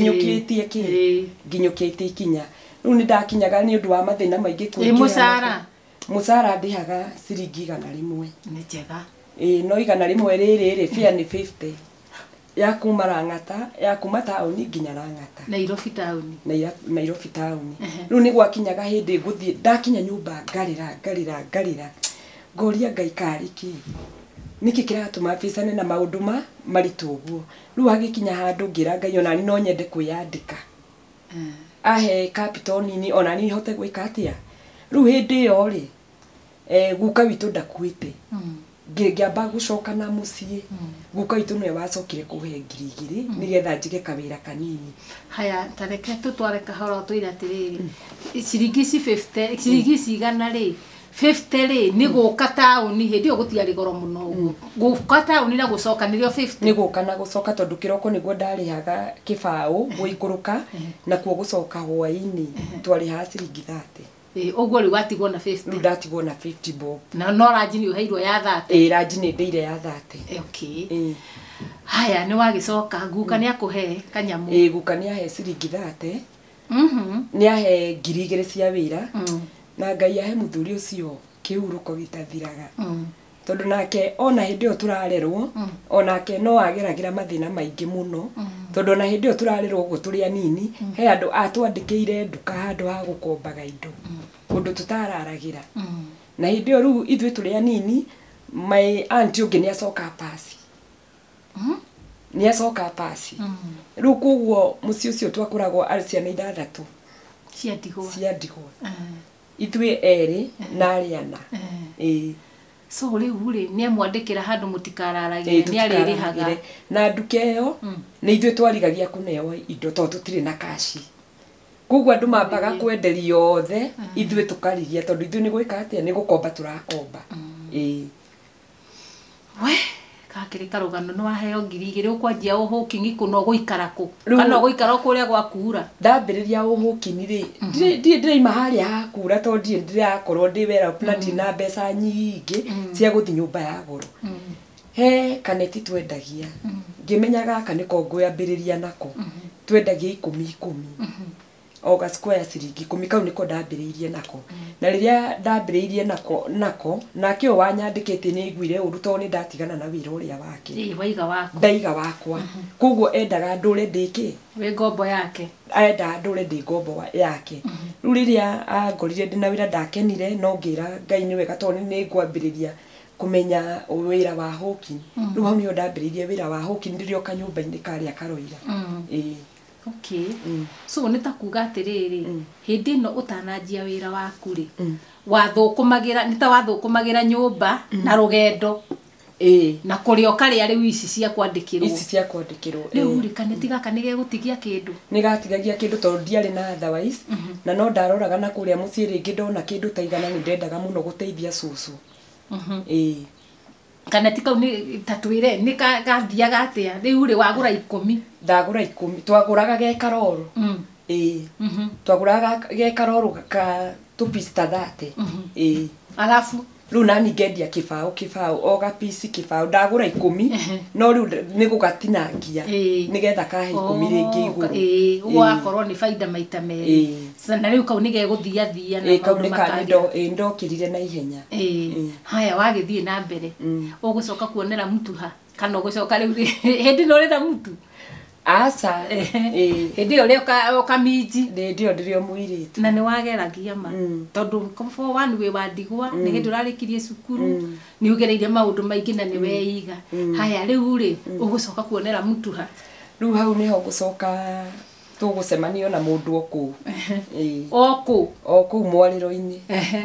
nginyũkĩtie ikinya rĩu nĩ ndakinyaga nĩ ũndũ wa mathĩna maingĩ kũingĩra mũcara ndĩhaga ciringi 100. Nĩ njega no 100 rĩrĩ fare nĩ 50 ya kuma Lang'ata ya kuma taũni nginya Lang'ata Nairobi taũni. Rĩu nĩ gwakinyaga hĩndĩ ngũthiĩ ndakinya nyũmba ngarĩra ngoria Ngai karĩ kĩ niki kiratuma fisane na maũndũ maritũ ũguo. Rĩu hagĩkinya handũ ngĩra Ngai ona ni no nyende kwĩyandĩka ahe capital nini ona ni hote gwĩka atĩa. Rĩu hĩndĩ ĩyo rĩ guka witũ ndakuĩte ngĩamba gũcoka na mũciĩ guka witũ nĩwe wacokire kũhe 2,000 nĩgetha njige kawĩra kanini. Haya tareke tũtware kahoro twĩra atĩrĩrĩ ciringi 50 ciringi cigana rĩ 50 rĩ nĩ gũka taũni hĩndĩ ĩyo gũtiarĩ goro mũno ũguo gũka taũni na gũcoka nĩrĩo 50 nĩ gũka na gũcoka tondũ kĩroko nĩguo ndarĩhaga kĩbaũ gũikũrũka na kuo gũcoka hwaĩ-inĩ twarĩhaga ciringi 30. Oguo riu watigwo na 50. Ndatigwo na 50 bob. Na no ranji ni uheirwo ya 30. Ranji ni ndeire ya 30. Okay. Haya ni wagicoka guka ni akuhe kanyamu. Guka ni ahe ciringi 30. Ni ahe 2,000 cia wira. Na Ngai ahe muthuri ucio kiuruko gitathiraga. Tondu nake ona hindi yo turarerwo onake no ageragira mathina maingi muno tondu na hindi yo turarerwo uguo turi anini he andu atwandikiire nduka handu ha gukombaga indo kundu tutararagira na hindi yo riu ithui turi anini my auntie ungi ni acoka pasi ni acoka pasi riu kuguo muci ucio twakuragwo ari ciana 6 cia ndigwa ithui eri na ariana so riu ni amwandikira handu mutikararagie ni aririhaga na nduke yo ni ithui twarigagia kuneo indo to tutire na kashi kuguo andu mambaga kwenderia othe ithui tukarigia tondu ithui ni gwika atia ni gukomba turakomba we kakiri karugano no aheo 2,000 ukwanjia uhukingi kuno guikara ku kana guikara kuria gwakura ndambiriria uhukingi ri ndire mahali ha kura to ndire akorwo ndiwera plant na mbeca nyingi cia guthi nyumba ya goro he kaneti twendagia ngimenyaga kaniko nguyambiriria nako twendagia 10 oga square ciringi 10 kau niko ndambiriirie nako na riria ndambiriirie nako nakio wanyandikite ni iguire uru to ni ndatigana na wira uria wake waiga wako ndaiga wakwa kuguo endaga ndure ndiki we ngombo yake enda ndure ndi ngombo yake riu riria angorire ndina wira ndakenire no ngira Ngai ni wega to ni ngwambiriria kumenya wira wa hoki riu hau ni ndambiriirie wira wa hoki ndirio kanyumba-ini karia karoira Okay. So nita kuga atiriri hindi no utanajia wira waku ri wathukumagira nita wathukumagira nyumba na rugendo na kurio kari ari wici cia kwandikirwo riu rikaneti gaka nige gutigia kindu nigatigagia kindu to ndiari na otherwise na no ndaroraga na kuria mucii ringi ndona kindu taigana ni ndendaga muno guteithia cucu kaneti kau ni tatwire ni gathiaga atia riu ri wagura 10 ndagura 10 twaguraga ge karoro twaguraga ge karoro ka tupista 30 alafu riu nani ngendia kibao oga piece kibao ndagura 10 no riu ni gugatinangia nigetha kahe 10 ringi iguru wakorwo ni faida maita meri sana riu kau nige guthia thia na kau ni kanindo ndokirire na ihenya haya wagithie na mbere ugucoka kuonera mtu ha kana ugucoka riu hindi no renda mtu asa hindi uri ukamiji ndio ndirio muiritu na ni wageragia ma tondu komfo one we wadigwa ni hindi urarikirie cukuru ni ugereire maundu maingi na ni weiga haya riu ri ugucoka kuonera mtu ha riu hau niho gucoka tugucemanio na mundu oku oku mwariro-ini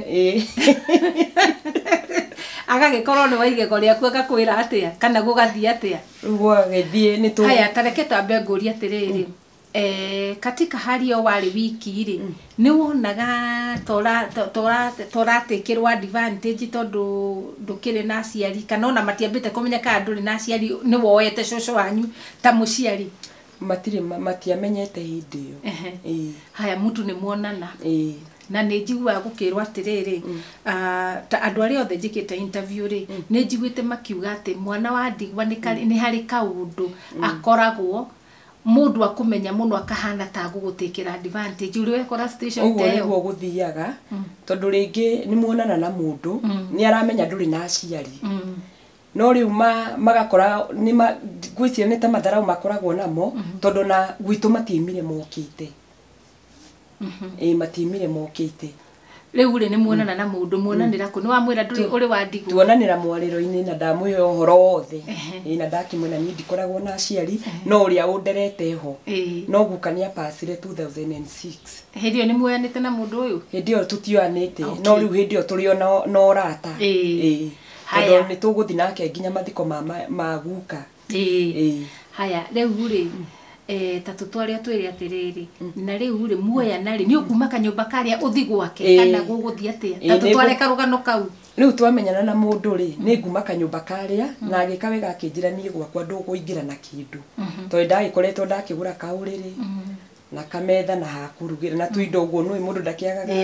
agagikorwo ni waigego riaku agakwira atia kana gugathia atia rugo githie ni tu haya tareke tambe nguri atiriri katika hali yo wali wiki ri ni wonaga tora tekirwa advantage tondu ndukire na ciari kana ona matiambite kumenya ka nduri na ciari ni woete coco wanyu ta muciari matiamenyete hindi yo haya mtu ni muonana na nä njigua gukirwo atiriri ta andu aria othe njikite interview ri nä njiguite makiuga ati mwana wa ndigwa ni hari kaundu akoragwo mundu akumenya muno akahana ta gugutikira advantage uri wekora station teo uguo guthiaga tondu ringi ni muonana na mundu ni aramenya nduri na aciari no riu magakora ni gwiciria ni ta matharau makoragwo namo tondu na gwitu matiimire mokite matimire mokite riu ri ni muonana na mundu muonanira ku ni wamwira nduri uri wa ndigwa tuonanira mwariro-ini na ndamwihe uhoro wothe na ndakimwena ni ndikoragwo na aciari no uria underete ho no gukania pasire 2006 hindi yo ni muyanite na mundu uyu hindi yo tutioanite no riu hindi yo turi no rata haya ni tuguthi nake nginya mathiko ma guka haya riu ri tatu twaria twiri atiriri na riu ri muoya nari ni ukuma kanyumba karia uthi gwake kana guguthia atia tatu tware karugano kau riu twamenyana na mundu ri ni nguma kanyumba karia na agika wega akinjira ni gwakwa nduguingira na kindu to ndagikoretwo ndakigura kauriri na kametha na hakurugira na tuindo uguo nui mundu ndakiagaga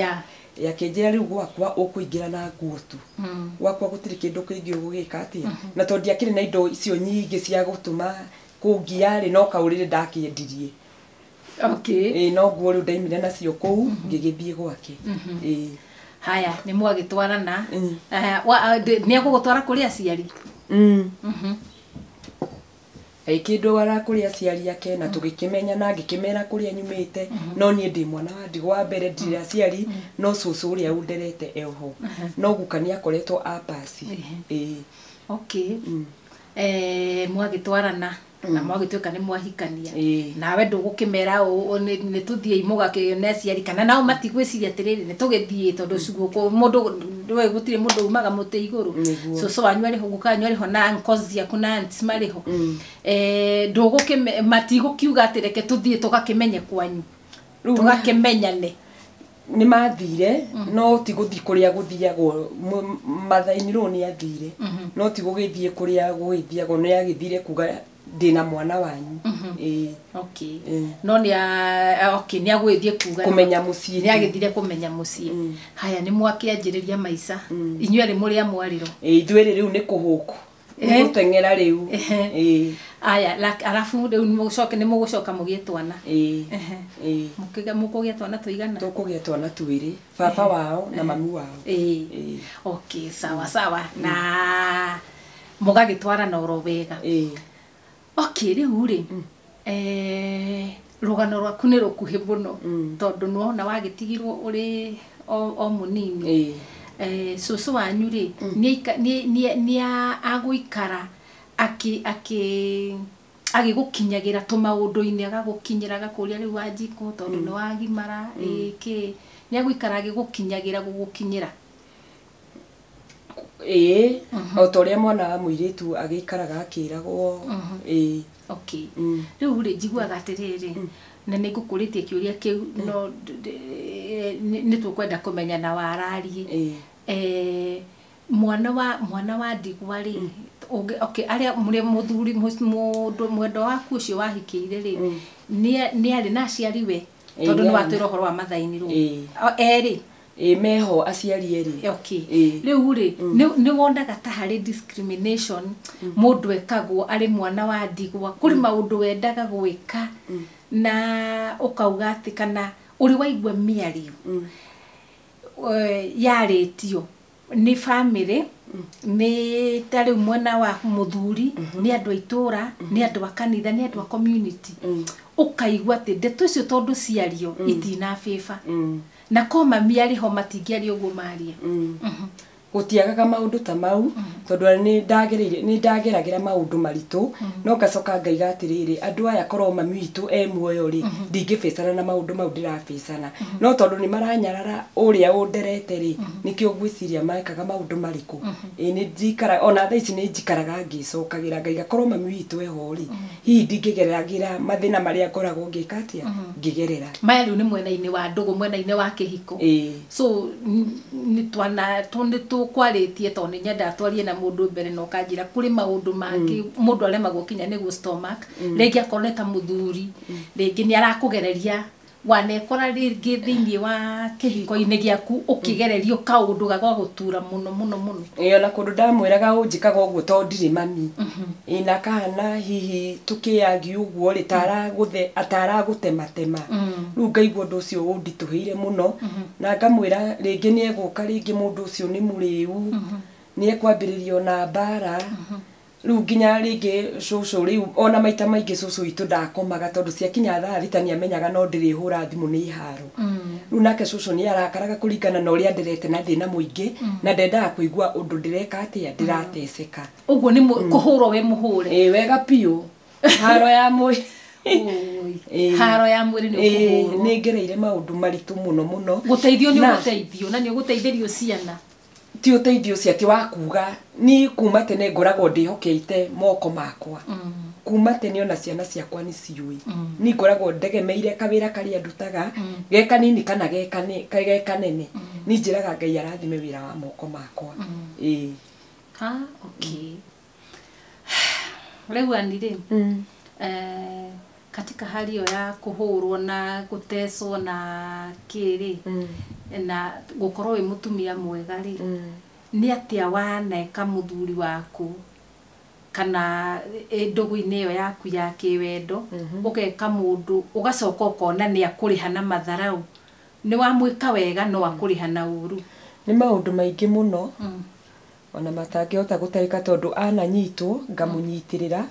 akĩnjĩra rĩu gwakwa ũkũingĩra na nguo tu gwakwa gũtirĩ kĩndũ kĩngĩ ũgũgĩka atĩa na tondũ ndiakĩrĩ na indo icio nyingĩ cia gũtũma kũngia-rĩ no kaũrĩrĩ ndakĩendirie no nguo rĩu ndaimire nacio kũu ngĩgĩthiĩ gwake haya nĩ mwagĩtwarana nĩ agũgũtwara kũrĩ aciari kĩndũ arakũrĩ aciari ake na tũgĩkĩmenya na ngĩkĩmera kũrĩa nyumĩte no niĩ ndĩ mwana wa ndigwa wa mbere ndirĩ aciari no cũcũ ũrĩa underete eho no guka nĩ akoretwo apasi mwagĩtwarana na mwagĩtuĩka nĩ mwahikania nawe ndũgũkĩmera nĩ tũthiĩ mũgakĩone aciari kana nao matigwĩciria atĩrĩrĩ nĩ tũgĩthiĩ tondũ cigũkũ mũndũ gũtirĩ mũndũ umaga mũtĩ igũrũ cũcũ wanyu arĩho guka wanyu arĩho na ankles ciaku na aunts marĩho matigũkiuga atĩ reke tũthiĩ tũgakĩmenye kwanyu tũgakĩmenyane nĩ mathire no ti gũthiĩ kũrĩa gũthiagwo mathaini rũu nĩ athire no ti gũgĩthiĩ kũrĩa gũgĩthiagwo nĩ agĩthire kuga ndĩna mwana wanyu no nĩ agwĩthiĩ kuga kũmenya mũciĩ nĩ agĩthire kũmenya mũciĩ haya nĩ mwakĩanjĩrĩria maica inyuĩ mũrĩ a mwarĩro ithuĩ rĩu nĩ kũhũkũ gũteng'era rĩu aya alafu rĩu nĩ mũgũcoka mũgĩe twana mũkũgĩa twana tũigana tũkũgĩa twana twĩrĩ baba wao na mami wao sawa sawa na mũgagĩtwarana oro wega rĩu-rĩ rũgano rwaku nĩ rũkuhĩ mũno tondũ nĩwona wagĩtigirwo ũrĩ o mũnini cũcũ wanyu-rĩ nĩ agũikara agĩgũkinyagĩra tũmaũndũ-inĩ agagũkinyĩra agakũria rĩu Wanjikũ tondũ nĩ wagimara nĩ agũikara agĩgũkinyagĩra gũgũkinyĩra o ta ũrĩa mwana wa mũirĩtu agĩikaraga akĩragwo rĩu-rĩ njiguaga atĩrĩrĩ na nĩ ngũkũrĩtie kĩũria kĩu no nĩ tũkwenda kũmenya na wararie mwana wa ndigwa-rĩ arĩa mũrĩ mũthuri mwendwa waku ũcio wahikĩire-rĩ nĩ arĩ na aciari we tondũ nĩ watwĩra ũhoro wa mathaini rũu erĩ meho aciari erĩ rĩu-rĩ nĩ wonaga ta harĩ discrimination mũndũ ekagwo arĩ mwana wa ndigwa kũrĩ maũndũ wendaga gwĩka na ũkauga atĩ kana ũrĩ waigua mĩario yarĩtio nĩ bamĩrĩ nĩ ta rĩu mwena wa mũthuri nĩ andũ a itũra nĩ andũ a kanitha nĩ andũ a community ũkaigua atĩ ndeto icio tondũ ciario itinabĩba na ko mami arĩho matingĩaria ũguo maria gũtiagaga maũndũ ta mau tondũ nĩ ndageragĩra maũndũ maritũ no ngacoka ngaiga atĩrĩrĩ andũ aya korwo mami witũ muoyo-rĩ ndingĩbĩcana na maũndũ mau ndĩrabĩcana no tondũ nĩ maranyarara ũrĩa ũnderete-rĩ nĩkĩo ngwĩciria mekaga maũndũ marĩkũ nĩ njikara ona thaa ici nĩ njikaraga ngĩcokagĩra ngaiga korwo mami witũ eho-rĩ hihi ndingĩgeragĩra mathĩna marĩa ngoragwo ngĩka atĩa ngĩgerera maya rĩu nĩ mwena-inĩ wa ndũgũ mwena-inĩ wa kĩhiko so nĩ kwarĩtie tondũ nĩ nyenda twarie na mũndũ mbere na ũkanjĩra kũrĩ maũndũ mangĩ mũndũ aremagwo kinya nĩguo stomach rĩngĩ akorwo nĩ ta mũthuri rĩngĩ nĩ arakũgereria wanekora rĩngĩ thĩinĩ wa kĩhiko-inĩ gĩaku ũkĩgererio kaũndũ gagagũtura mũno mũno mũno ona kũndũ ndamwĩraga ũnjĩkaga ũguo tondũ ndirĩ mami na kana hihi tũkĩagi ũguo-rĩ ataragũtematema rĩu ngaigua ũndũ ũcio ũnditũhĩire mũno na ngamwĩra rĩngĩ nĩ egũka rĩngĩ mũndũ ũcio nĩ mũrĩu nĩ ekwambĩrĩria ona mbara rĩu nginya rĩngĩ cũcũ rĩu ona maita maingĩ cũcũ witũ ndakomaga tondũ ciakinya thaa thita nĩ amenyaga no ndĩrĩhũra thimũ nĩ iharo rĩu nake cũcũ nĩ arakaraga kũringana na ũrĩa nderete na thĩna mũingĩ na ndendaga kũigua ũndũ ndĩreka atĩa ndĩrateceka ũguo nĩ kũhũrwo we mũhũre wega piũ haro ya mwĩrĩ haro ya mwĩrĩ nĩ ũkũhũrwo nĩ ngereire maũndũ maritũ mũno mũno gũteithio nĩ ũgũteithio na nĩ ũgũteithĩrio ciana ti ũteithio ũcio atĩ wa kuga ni kuma tene ngoragwo ndĩhokeite moko makwa kuma tene ona ciana ciakwa nĩ ciũĩ ni ngoragwo ndegemeire kawĩra karĩa ndutaga ge kanini kana ge kanene ni njĩraga Ngai arathime wĩra wa moko makwa rĩu ani rĩ katika hali hiyo ya kuhurwo na guteswo na kiri na gukorwo wi mutumia mwega ri ni atia waneka muthuri waku kana ndugu-inĩ ĩyo yaku ya kĩwendo ũgeka mũndũ ũgacoka ũkona nĩ akũrĩha na matharau nĩ wamwĩka wega no akũrĩha na ũru nĩ maũndũ maingĩ mũno ona matangĩhota gũtarĩka tondũ ananyitwo ngamũnyitĩrĩra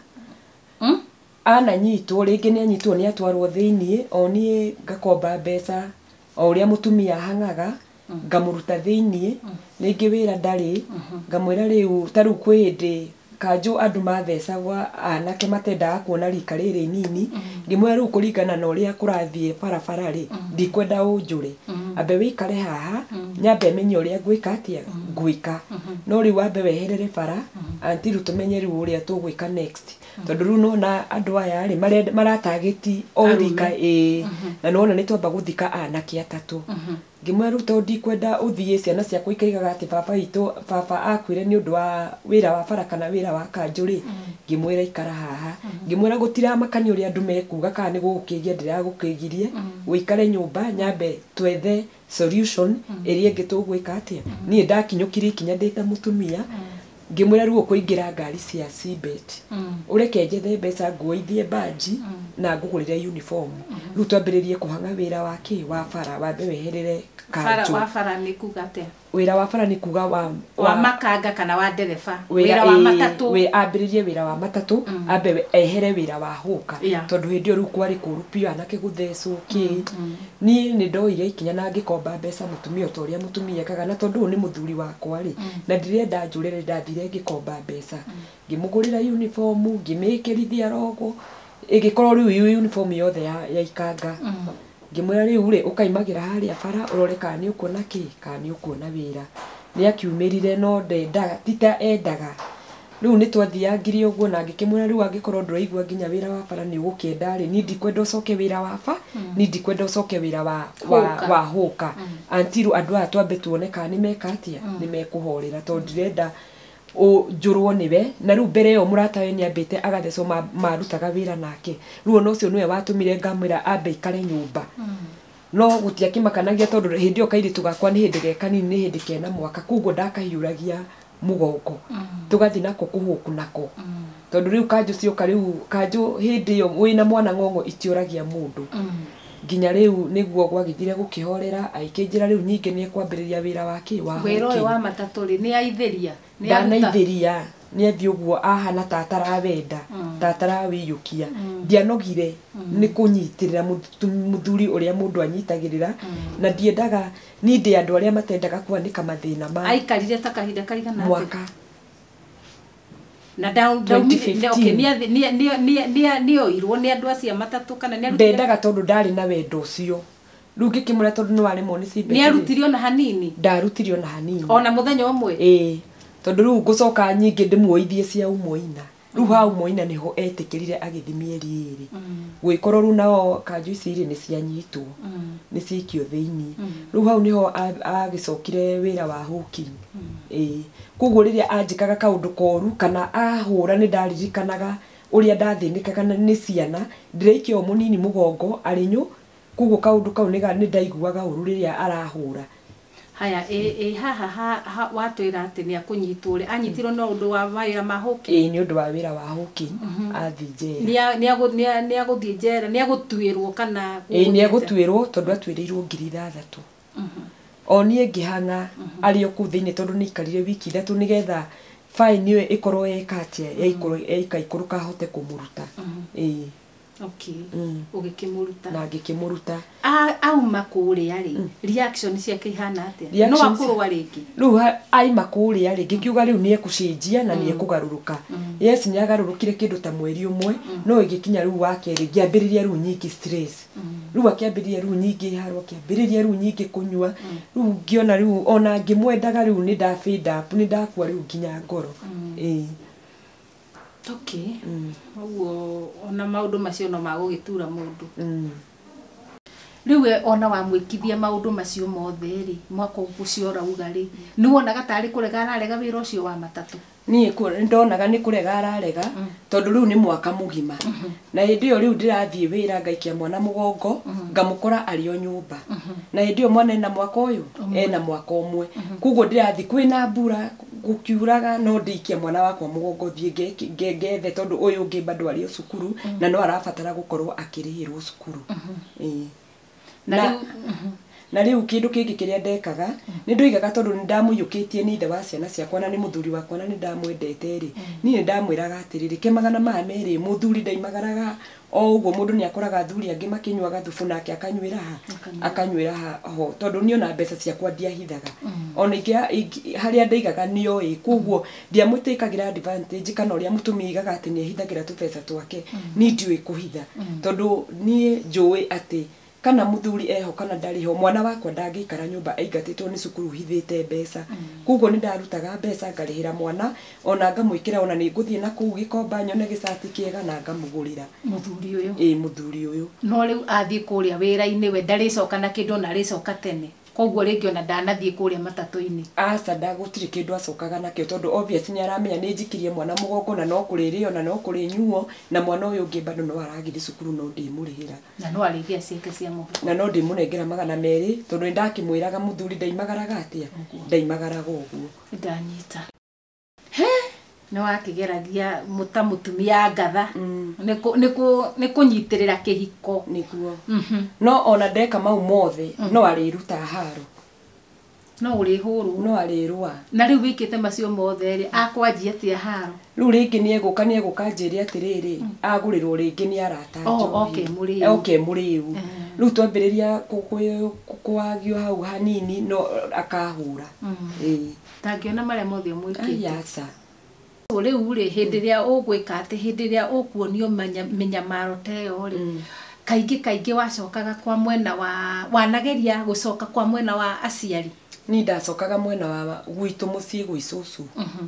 ananyitwo rĩngĩ nĩ anyitwo nĩ atwarwo thĩiniĩ o niĩ ngakomba mbeca o ũrĩa mũtumia ahangaga ngamũruta thĩiniĩ rĩngĩ wĩra ndarĩ ngamwĩra rĩu ta rĩu kwĩ hĩndĩ kanjũ andũ mathecagwa anake matendaga kuona rika rĩrĩ nini ngĩmwĩra rĩu kũringana na ũrĩa kũrathiĩ barabara rĩ ndikwenda ũnjũre ambe wĩikare haha nyambe menye ũrĩa ngwĩka atĩa ngwĩka no rĩu wambe weherere bara until tũmenye rĩu ũrĩa tũgwĩka next tondũ rĩu nona andũ aya rĩ maratagĩti o rika na nona nĩ twamba gũthika anake atatũ ngĩmwĩra rĩu tondũ ndikwenda ũthiĩ ciana ciakwa ikaigaga atĩ baba akuire nĩ ũndũ wa wĩra wa bara kana wĩra wa kanjũ rĩ ngĩmwĩra ikara haha ngĩmwĩra gũtiramakania ũrĩa andũ mekuga kana nĩ gũgũkĩgia ndĩragũkĩgirie wĩikare nyũmba nyambe twethe solution ĩrĩa ĩngĩ tũgwĩka atĩa niĩ ndakinyũkirie ikinya ndĩ ta mũtumia ngĩmwĩra rĩu ũkũingĩra ngari cia Cbet ũreke njethe mbeca nguoithie baji na ngũgũrĩre uniform rĩu twambĩrĩrie kũhanga wĩra wa kĩ wa bara wambe weherere kanjũ wa bara nĩ kuga atĩa wĩra wa bara nĩ kuga wa makanga kana wa ndereba wĩra wa matatũ ambĩrĩrie wĩra wa matatũ ambe ehere wĩra wa hũka tondũ hĩndĩ ĩyo rĩu kwarĩ kũru piũ anake gũthecwo kĩ niĩ nĩ ndoire ikinya na ngĩkomba mbeca mũtumia ta ũrĩa mũtumia ekaga na tondũ ũyũ nĩ mũthuri wakwa rĩ na ndirenda njũrĩre ndathire ngĩkomba mbeca ngĩmũgũrĩra uniform ngĩmĩkĩrithia rogo ĩgĩkorwo rĩu uniform yothe ya ikanga ngĩmwĩra rĩu rĩ ũkaimagĩra harĩa bara ũrore kana nĩ ũkuona kĩ kana nĩ ũkuona wĩra nĩ akiumĩrire no ndendaga tita endaga rĩu nĩ twathiangire ũguo na ngĩkĩmwĩra rĩu angĩkorwo ndũraigua nginya wĩra wa bara nĩ ũgũkĩenda rĩ niĩ ndikwenda ũcoke wĩra wa ba niĩ ndikwenda ũcoke wĩra wa hũka until andũ aya twambe tuone kana nĩ meka atĩa nĩ mekũhorera tondũ ndirenda njũrwo nĩwe na rĩu mbere ĩyo mũratawe nĩ ambĩte agathecwo marutaga wĩra nake rĩu ona ũcio nĩwe watũmire ngamwĩra ambe ikare nyũmba no gũtiakĩmakanagia tondũ hĩndĩ ĩyo kairĩtu gakwa nĩ hĩndĩ ge kanini nĩ hĩndĩ kena mwaka koguo ndakahiũragia mũgongo tũgathiĩ nako kũhũku nako tondũ rĩu kanjũ cioka rĩu kanjũ hĩndĩ ĩyo wĩna mwana ng'ong'o itiũragia mũndũ nginya rĩu nĩguo gwagĩthire gũkĩhorera aikĩnjĩra rĩu nyingĩ nĩ ekwambĩrĩria wĩra wake wa wĩra ũyũ wa matatũ rĩ nĩ aithĩria ndanaithĩria nĩ athiĩ ũguo ahana ta atarawenda ta atarawĩiyũkia ndianogire nĩ kũnyitĩrĩra mũthuri ũrĩa mũndũ anyitagĩrĩra na ndiendaga niĩ ndĩ andũ arĩa matendaga kwanĩka mathĩna ma aikarire ta kahinda kaigana mwaka na ndaumire okay nĩ oirwo nĩ andũ acio matatũ kana nĩ arutire ndendaga tondũ ndarĩ na wendo ũcio rĩu ngĩkĩmũra tondũ nĩ waremwo nĩ Cbet nĩ arutirio na hanini ndarutirio na hanini ona mũthenya ũmwe tondũ rĩu ngũcoka nyingĩ ndĩmuoithie cia umoina rĩu ha umoina nĩho etĩkĩrire agĩthi mĩeri ĩrĩ gwĩkorwo rĩu nao kanjũ ici irĩ nĩ cianyitwo nĩ ciikio thĩinĩ rĩu hau nĩho agĩcokire wĩra wa hooking koguo rĩrĩa anjĩkaga kaũndũ koru kana ahũra nĩ ndaririkanaga ũrĩa ndathĩnĩkaga nĩ ciana ndĩraikio o mũnini mũgongo arĩnyũ koguo kaũndũ kau nĩ ndaiguaga ũru rĩrĩa arahũra haya haha watwĩra atĩ nĩ akũnyitwo rĩ anyitirwo no ũndũ wa wĩra ma hooking nĩ ũndũ wa wĩra wa hooking athi njera nĩ agũthiĩ njera nĩ agũtuĩrwo kana nĩ agũtuĩrwo tondũ atuĩrĩirwo 6,000 o niĩ ngĩhanga arĩ o kũu thĩinĩ tondũ nĩ ikarire wiki 3 nĩgetha fine ĩyo ĩkorwo yeka atĩa yaikaikũrũka ahote kũmũruta okay ũgĩkĩmũruta na ngĩkĩmũruta auma kũrĩa rĩ reaction ciake ihana atĩa no akũrũa rĩngĩ rĩu aima kũrĩa rĩ ngĩkiuga rĩu nĩ ekũcenjia na nĩ ekũgarũrũka yes nĩ agarũrũkire kĩndũ ta mweri ũmwe no ĩgĩkinya rĩu wa kerĩ ngĩambĩrĩria rĩu nyingĩ stress rĩu akĩambĩrĩria rĩu nyingĩ harwo akĩambĩrĩria rĩu nyingĩ kũnyua rĩu ngĩona rĩu ona ngĩmwendaga rĩu nĩ ndafade up nĩ ndakua rĩu nginya ngoro okay ũguo ona maũndũ macio no magũgĩtura mũndũ riu ona wa mwikithia maundu macio mothe ri mwako ucio rauga ri ni wonaga tari kurega ararega wira ucio wa matatu ni ndonaga ni kurega ararega tondu riu ni mwaka mugima na hindi iyo riu ndirathie wira ngaikia mwana mugongo ngamukora ario nyumba na hindi iyo mwana ena mwaka uyu ena mwaka umwe kuguo ndirathi kwina mbura gukiuraga no ndikia mwana wakwa mugongo thie ngethe tondu uyu ungi bado ari cukuru na no arabatara gukorwo akirihirwo cukuru na riu kindu kingi kiria ndekaga ni ndoigaga tondu ni ndamuyukitie ni ithe wa ciana ciakwa na ni muthuri wakwa na ni ndamwendete ri ni ndamwiraga atiriri kemagana ma meri muthuri ndaimagaraga o uguo mundu ni akoraga thuri angi makinywaga thubu nake akanywira ho tondu ni ona mbeca ciakwa ndiahithaga ona ingi haria ndaigaga nio kuguo ndiamutikagira advantage kana uria mutumigaga ati ni ahithagira tubeca twake ni ndiwe kuhitha tondu ni njui ati kana muthuri eho kana ndariho mwana wakwa ndangikara nyumba aingatitwo ni cukuru hithite mbeca kuguo ni ndarutaga mbeca ngarihira mwana ona ngamwikira ona ni nguthie na kuu gikomba nyone gicati kiega na ngamugurira muthuri uyu muthuri uyu no riu athie kuria wira-ini we ndaricoka na kindu na ricoka tene koguo ringi ona ndanathie kuria matatu-ini aca ndagutiri kindu acokaga nakio tondu obviously ni aramenya ni njikirie mwana mugongo na no kuririo na no kurinyuo na mwana uyu ungi bado no aragithie cukuru no ndimurihira na no arithia ciake cia muhuko na no ndimunengera 200 tondu ndakimwiraga muthuri ndaimagaraga atia ndaimagaraga uguo ndanyita no akigeragia mutumia ngatha ni kunyitirira kihiko niguo no ona ndeka mau mothe no ariruta haro no urihuru no arirwa na riu wikite macio mothe ri akwanjia tia haro riu ringi ni eguka njiri atiriri agurirwo ringi ni arata okay muriu riu twambiriria kwagio hau hanini no akahura tangiona maria mothe mwikite ayaca riu ri hindi ria ugwika ati hindi ria ukuonio menyamaro teo ri kaingi wacokaga kwa mwena wanageria gucoka kwa mwena wa aciari ni ndacokaga mwena wa gwitu mucii gwicucu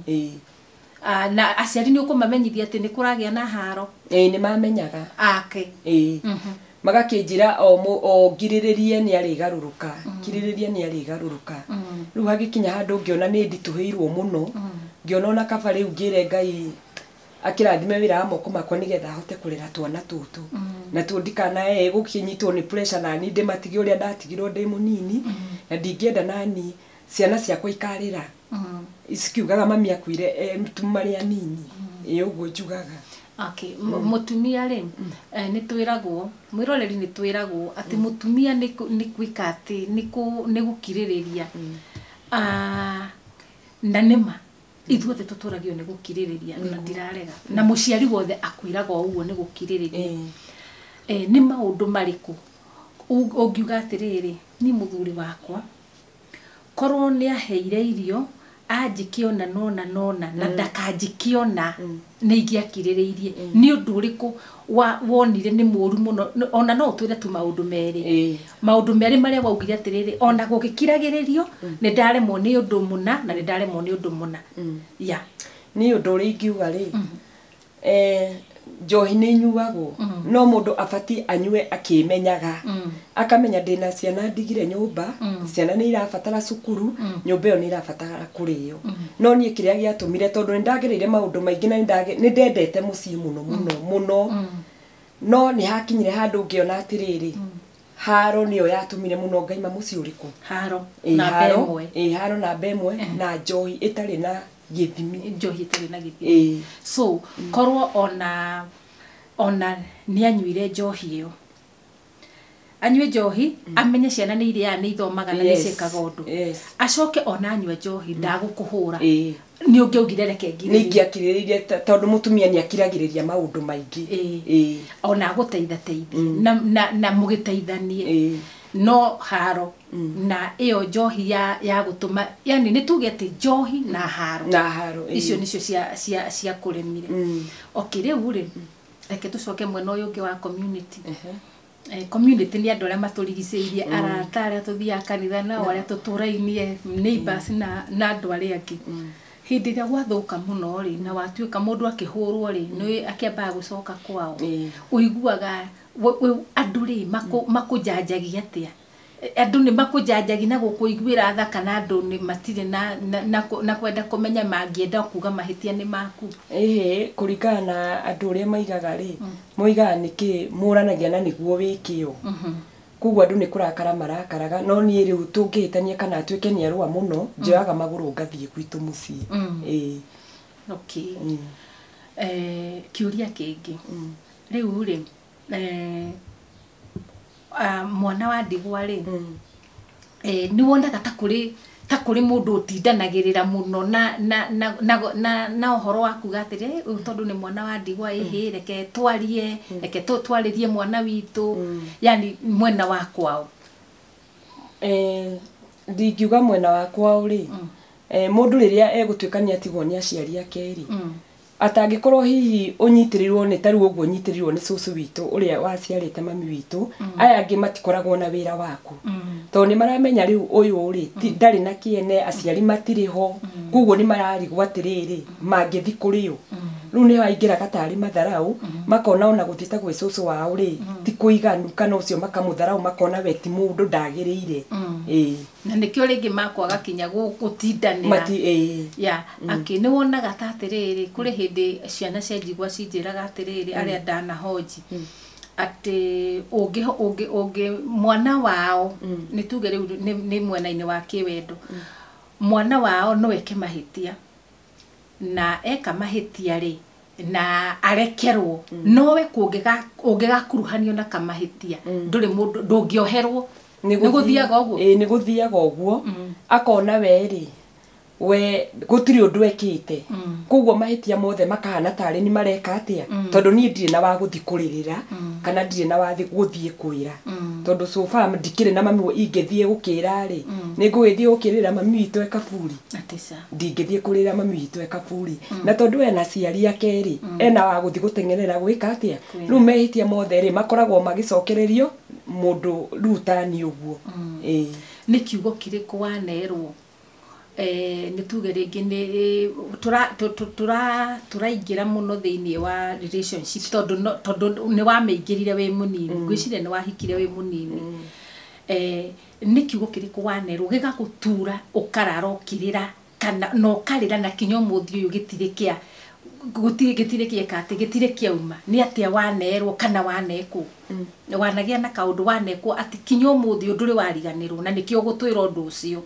na aciari ni ukumamenyithia ati ni kuragia na haro ni mamenyaga ake magakinjira o ngiriririe ni arigaruruka kiriririe ni arigaruruka riu hagikinya handu ngiona ni ndituhirwo muno ngiona ona kaba riu ngire Ngai akirathime wira wa moko makwa nigetha hote kurera twana tutu na tu ndikana gukinyitwo ni pressure na ni ndimatigi uria ndatigirwo ndi munini na ndingienda nani ciana ciakwa ikarira isikiugaga mami akwire mtumari anini uguo njugaga okay mutumia ri ni twiragwo mwiroreri ni twiragwo ati mutumia ni kwika ati ni gukiririria na nima ithuothe tuturagio ni gukiririria na ndirarega na muciari wothe akwiraga uguo ni gukiririria ni maundu mariku ungiuga atiriri ni muthuri wakwa korwo ni aheire irio anjikiona nona na ndakanjikiona ni ingiakiriririe ni undu uriku wonire ni muru muno ona no utwire tu maundu meri maria waugire atiriri ona gukikiragiririo ni ndaremwo ni undu muna na ni ndaremwo ni undu muna ya ni undu uri ngiuga ri njohi ni nyuagwo no mundu abati anyue akimenyaga akamenya ndina ciana ndigire nyumba ciana ni irabatara cukuru nyumba iyo ni irabatara kurio no nie kiria giatumire tondu ndagereire maundu maingi na ni ndendete mucii muno no ni hakinyire handu ngiona atiriri haro niyo yatumire muno ngaima mucii uriku haro na bemwe na njohi itari na githimi njohi itari na githimi so korwo ona ni anyuire njohi iyo anywe njohi amenye ciana ni iria ni ithomaga na ni cikaga undu acoke ona anywe njohi ndagukuhura ni ungiugire reke ngire ni ngiakiriririe tondu mutumia ni akiragiriria maundu maingi ona guteitha na mugiteithanie no haro na iyo njohi ya gutuma yani ni tuge ati njohi na haro icio nicio cia kuremire okay riu ri reke tucoke mwena uyu ungi wa community community ni andu aria maturigiceirie arata aria tuthia kanitha na aria tuturainie neighbors na andu aria angi hindi ria gwathuka muno ri na watuika mundu akihurwo ri ni akiamba gucoka kwao uiguaga andu ri makujanjagia atia andu ni makujanjagia na gukuiguira tha kana andu ni matire na kwenda kumenya mangienda kuga mahitia ni maku kurikana andu uria maigaga ri moigaga niki muranagia na niguo wikio kuguo andu ni kurakara marakaraga no ni riu tungihitania kana atuike ni arua muno njoyaga maguru ngathie gwitu mucii okay kiuria kingi riu ri mwana wa ndigwa ri ni wonaga ta kuri mundu utindanagirira muno na uhoro waku gatire tondu ni mwana wa ndigwa reke twarie reke twaririe mwana witu yani mwena wa kwao ndingiuga mwena wa kwao ri mundu riria egutuikania atigwo ni aciari akeri atangikorwo hihi unyitirirwo ni taru uguo nyitirirwo ni cucu witu uria waciarite mami witu aya angi matikoragwo na wira waku to ni maramenya riu uyu uri ndari na kiene aciari matiriho kuguo ni mararigwo atiriri mangithi kurio riu ni waingira gatari matharau makona ona guthita gwi cucu wao ri ti kuiganu kana ucio makamutharau makona we ti mundu ndagiriire na nikio ringi makwaga kinya gutindanira ya akini wonaga tatiriri kuri hindi ciana cia njigwa cinjiraga atiriri aria ndana hoji ati ungi mwana wao ni tuge riu ni mwena-ini wa kiwendo mwana wao no eke mahitia na eka mahitia ri na arekerwo nowe kungigakuruhanio na kamahitia nduri mundu ndungioherwo ni guthiaga uguo ni guthiaga uguo akona weri we gutiri undu ekite kuguo mahitia mothe makahana tari ni mareka atia tondu ni ndire na wa guthikuririra kana ndire na wa guthie kwira tondu so far ndikire na mami ingethie gukira ri ni ngugithie gukirira mami witu ekaburi atisa ndingithie kurira mami witu ekaburi na tondu ena ciari akeri ena wa guthi gutengerera gwika atia riu mehitia mothe ri makoragwo magicokererio mundu rutani uguo ni kiugo kiriku wanerwo ni tuge ringi ni turaingira muno thiini wa relationship tondu ni wameingirire we munini ngwicire ni wahikire we munini ni kiugo kiriku wanerwo gigagutura ukarara ukirira kana no karira na kinyo muthi uyu gitirikia gitirikia kati gitirikia uma ni atia wanerwo kana waneku wanagia na kaundu waneku ati kinyo muthi unduri wariganirwo na nikio gutwira undu ucio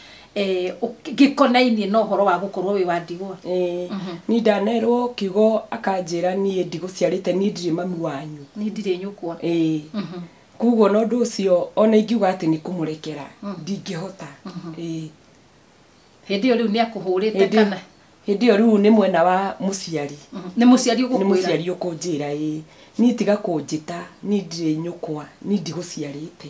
gikonainie no horo wa gukorwo wi wa ndigwa ni ndanerwo kiugo akanjira ni ndiguciarite ni ndire mami wanyu ni ndire nyukwa kuguo no ndu ucio ona ingiuga ati ni kumurekera ndingihota hindi yo riu ni akuhurite kana hindi yo riu ni mwena wa muciari ni muciari ugukwira ni muciari ukunjira ni tiga kunjita ni ndire nyukwa ni ndiguciarite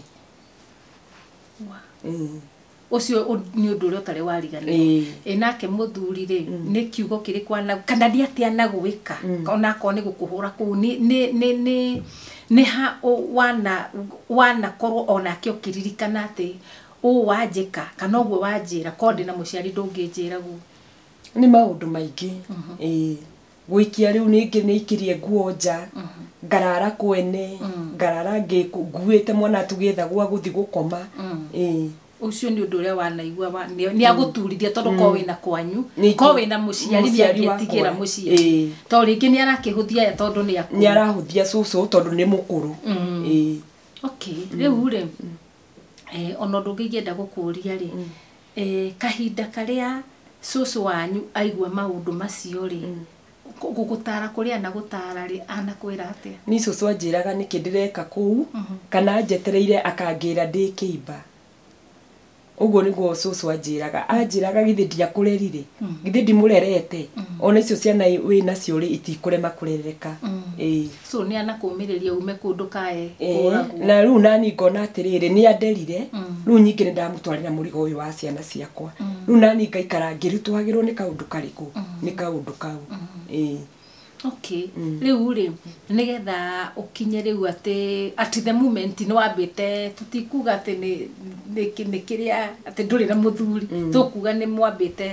ucio ni undu uri utari wariganirwo nake muthuri ri ni kiugo kiri kwana kana ndi atia na gwika ona ko ni gukuhura ku ni ha wana korwo ona kio kiririkana ati wanjika kana uguo wanjira kondi na muciari ndunginjira gu ni maundu maingi gwikia riu ningi ni ikirie nguo nja ngarara kwene ngarara nguite mwana tugetha gwa guthi gukoma ucio ni undu uria wanaigua ni aguturithia tondu ko wina kwanyu ko wina muciari ni agitigira muciari to ringi ni arakihuthia tondu ni arahuthia cucu tondu ni mukuru okay riu ri ono ndungienda gukuria ri kahinda karia cucu wanyu aigua maundu macio ri gugutara kuria na gutara ri anakwira atia ni cucu anjiraga niki ndireka kuu kana njetereire akangira ndi kiimba uguo niguo cucu anjiraga githi ndia kurerire githi ndimurerete ona icio ciana wi nacio ri itikurema kurereka so ni anakumiriria ume kundu kae na riu nani ngona atiriri ni anderire riu nyingi ni ndamutwarira murigo uyu wa ciana ciakwa riu nani ngaikara ngirituhagirwo ni kaundu kariku ni kaundu kau okay riu ri nigetha ukinye riu ati the moment ni wambite tutikuga ati ni kiria ati nduri na muthuri tukuga ni mwambite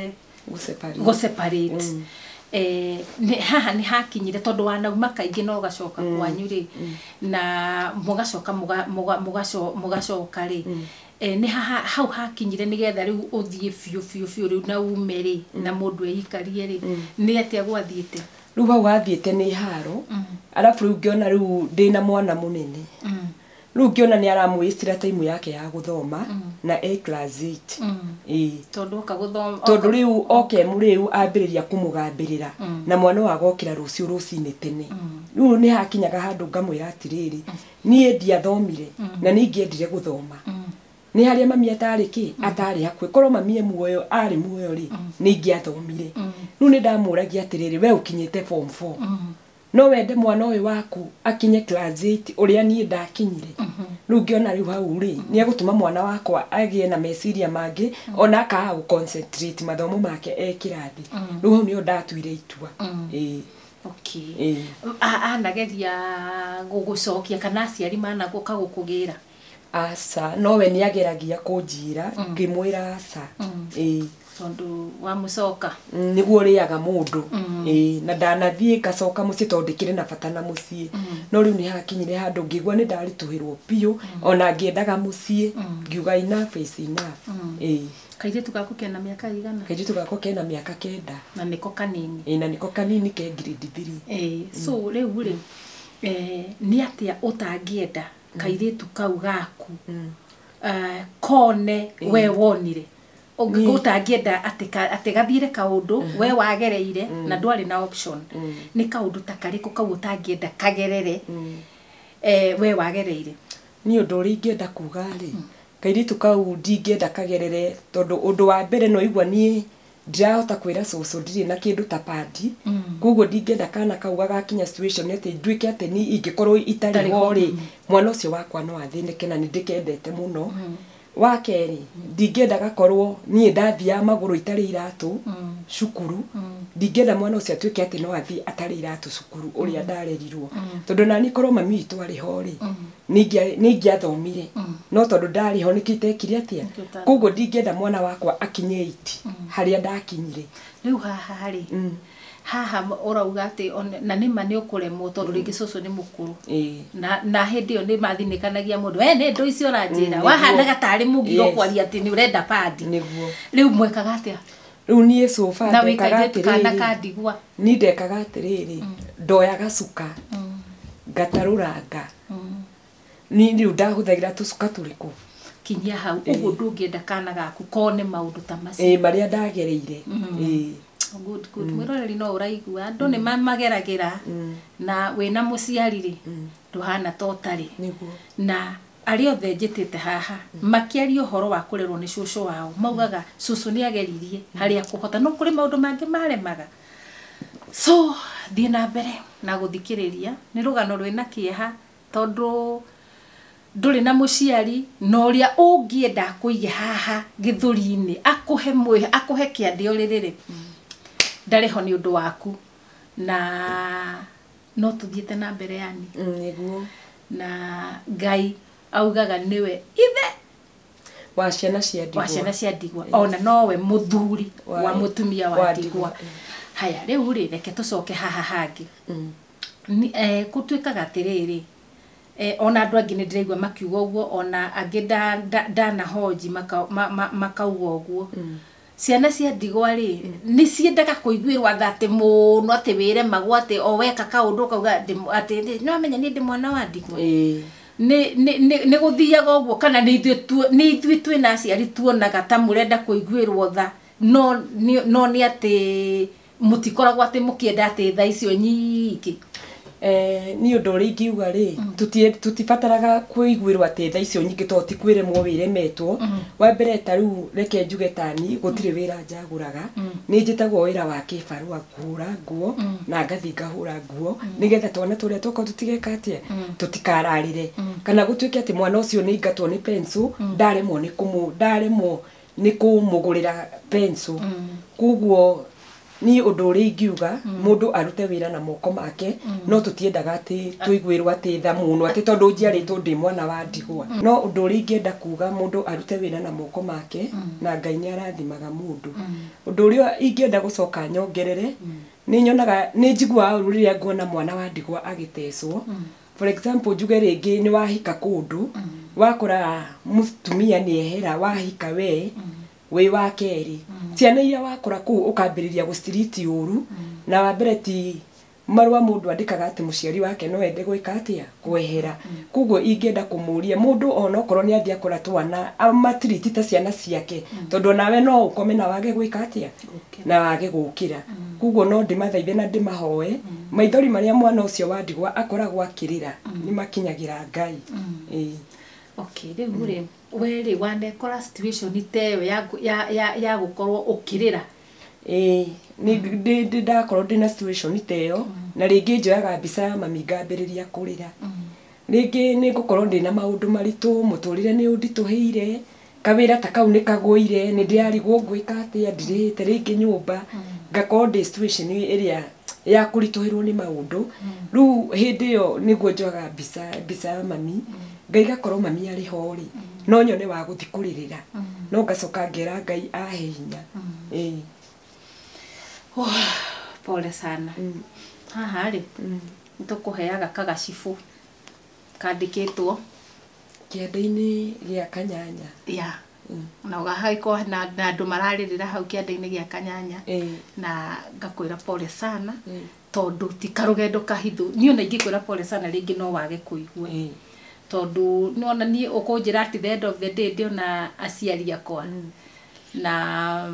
Go separate haha nĩ hakinyire tondũ wanauma kaingĩ no gacoka kwanyu rĩ na mũgacoka mũgacoka rĩ nĩ hau hakinyire nĩgetha rĩu ũthiĩ biũ rĩu na ume rĩ na mũndũ eikarie rĩ nĩ atĩa gwathiĩte rĩu hau hathiĩte nĩ haro arabu rĩu ngĩona rĩu ndĩna mwana mũnene rĩu ngĩona nĩ aramwĩstira time yake ya gũthoma na class 8 tondũ rĩu oke mũrĩu ambĩrĩria kũmũgambĩrĩra na mwana wagokĩra rũciũ rũcinĩ tene rĩu nĩ hakinyaga handũ ngamwĩra atĩrĩrĩ niĩ ndiathomire na ningĩendire gũthoma nĩ harĩa mami atarĩ atarĩ hakuhĩ korwo mami muoyo arĩ muoyo rĩ ningĩathomire rĩu nĩ ndamũragia atĩrĩrĩ we ũkinyĩte form 4 no wende mwana ũyũ waku akinye class 8 ũrĩa niĩ ndakinyire rĩu ngĩona rĩu hau rĩ nĩ egũtũma mwana wakwa agĩe na meciria mangĩ ona akaga gũconcentrate mathomo make kĩrathi rĩu hau nĩyo ndatuire itua anageria gũgũcokia kana aciari managũka gũkũgĩra asa nowe nĩ ageragia kũnjĩra ngĩmwĩra asa tondũ wa mũcoka nĩguo rĩaga mũndũ na ndanathiĩ ngacoka mũciĩ tondũ ndĩkĩrĩ na bata na mũciĩ no rĩu nĩ hakinyire handũ ngĩigua nĩ ndaritũhĩrwo biũ ona ngĩendaga mũciĩ ngiuga enough is enough kairĩtu gaku kena mĩaka igana kairĩtu gako kena mĩaka 9 na nĩko kanini na nĩko kanini ke grade 3 so rĩu rĩ nĩ atĩa ũtangĩenda kairĩtu kau gaku kone we wonire ũtangĩenda atĩ gathire kaũndũ we wagereire na ndwarĩ na option nĩ kaũndũ ta karĩkũ kau ũtangĩenda kagerere we wagereire niĩ ũndũ ũrĩa ingĩenda kuga rĩ kairĩtu kau ndingĩenda kagerere tondũ ũndũ wa mbere no igua niĩ ndirahota kwĩra cũcũ ndirĩ na kĩndũ ta padi koguo ndingĩenda kana kau gagakinya situation atĩ nduĩke atĩ ni ingĩkorwo itarĩ ho rĩ mwana ũcio wakwa no athĩnĩke na nĩ ndĩkendete mũno wa kerĩ ndingĩenda gakorwo niĩ ndathiaga magũrũ itarĩ iratũ cukuru ndingĩenda mwana ũcio atuĩke atĩ no athiĩ atarĩ iratũ cukuru ũrĩa ndarerirwo tondũ nani korwo mami witũ arĩ ho rĩ nĩingĩathomire no tondũ ndarĩ ho nĩkĩo itekire atĩa koguo ndingĩenda mwana wakwa akinye 8 harĩa ndakinyire rĩu haha rĩ haha ũrauga atĩ na nĩma nĩ ũkũremwo tondũ rĩngĩ cũcũ nĩ mũkũrũ na hĩndĩ ĩyo nĩ mathinĩkanagia mũndũ nĩ ndũ icio ũranjĩra wahanaga tarĩ mũgiro kwaria atĩ nĩ ũrenda padi rĩu mwekaga atĩa rĩu niĩ sofa na wĩkairĩtu kana kandigwa niĩ ndekaga atĩrĩrĩ ndoyaga cuka ngatarũranga niĩ rĩu ndahũthagĩra tũcuka tũrĩkũ kinyia hau ũguo ndũngĩenda kana gaku kone maũndũ ta macio marĩa ndagereire good mwĩroreri no ũraigua andũ nĩ mageragĩra na wĩna mũciari rĩ ndũhana ta ũtarĩ na arĩa othe njĩtĩte haha makĩaria ũhoro wa kũrerwo nĩ cũcũ wao maugaga cũcũ nĩ ageririe harĩa kũhota no kũrĩ maũndũ mangĩ maremaga so thiĩ na mbere na gũthikĩrĩria nĩ rũgano rwĩna kĩeha tondũ ndũrĩ na mũciari na ũrĩa ũngĩenda kũige haha gĩthũri-inĩ akũhe kĩande ũrĩrĩ ndarĩ ho nĩ ũndũ waku na no tũthiĩte na mbere yani na Ngai augaga niwe ithe wa ciana cia ndigwa ona nowe mũthuri wa mũtumia wa ndigwa haya rĩu rĩ reke tũcoke haha hangĩ gũtuĩkaga atĩrĩrĩ ona andũ angĩ nĩ ndĩraigua makiuga ũguo ona angĩ ndanahoji makauga ũguo ciana cia ndigwa rĩ nĩ ciendaga kũiguĩrwo atĩ mũno atĩ wĩre magwa atĩ o weka kaũndũ kauga atĩ no amenya nĩ ndĩ mwana wa ndigwa nĩ gũthiaga ũguo kana nĩ ithuĩ twĩna aciari tuonaga ta mũrenda kũiguĩrwo tha no nĩ atĩ mũtikoragwo atĩ mũkĩenda atĩ tha icio nyingĩ ni ũndũ ũrĩa ingiuga rĩ tutibataraga kũiguĩrwo atĩ tha icio nyingĩ tondũ ti kwĩremwo wĩremetwo wa mbere ta rĩu reke njuge tani gũtirĩ wĩra njagũraga nĩ njĩtagwo wĩra wa kĩbarũa kũhũra nguo na ngathi ngahũra nguo nĩgetha twana tũrĩa tũkorwo tũtigeka atĩa tũtikararĩre kana gũtuĩke atĩ mwana ũcio nĩ ingatwo nĩ pencil ndaremwo nĩ kũmũgũrĩra pencil koguo ni undu uri ingiuga mundu arute wira na moko make no tutiendaga ati tuiguirwo ati tha muno ati tondu njiaritwo ndi mwana wa ndigwa no undu uri ingienda kuga mundu arute wira na moko make na Ngai ni arathimaga mundu undu uri ingienda gucoka nyongerere ni nyonaga ni njigua uru riria nguona mwana wa ndigwa agitecwo for example njuge ringi ni wahika kundu wakora mutumia ni ehera wahika we wa keri ciana iria wakora ku ukambiriria gustiriti uru na wa mbere ti marwa mundu andikaga ati muciari wake no ende gwika atia kwehera kuguo ingienda kumuria mundu ona okorwo ni athia kora twana amatiriti ta ciana ciake tondu nawe no ukome na wage gwika atia na wage gukira kuguo no ndimathaithe na ndimahoe maithori maria mwana ucio wa ndigwa akoragwo akirira ni makinyagira Ngai okay riu ri weri wanekora situation teyo ya gukorwo ukirira ni ndakorwo ndina situation teyo na ringi njoyaga mbica ya mami ngambiriria kurira ringi ni gukorwo ndina maundu maritu muturire ni undituhire kawira ta kau ni kagwire ni ndiarigwo gwika atia ndirite ringi nyumba ngakorwo ndi situation iria ya kurituhirwo ni maundu ru hindi yo niguo njoyaga mbica ya mami ngaiga korwo mami ari hori no nyone wa guthikuririra no ngacoka ngera Ngai ahe hinya pole sana haha ri nitukuheaga kagacibu kandikitwo kiande-ini gia kanyanya na ugahaiko na andu mararirira hau kiande-ini gia kanyanya na ngakwira pole sana tondu ti karugendo kahithu ni ona ingikwira pole sana ringi no wage kuigua tondu nona ni ukunjira ati the end of the day ndio na aciari akwa na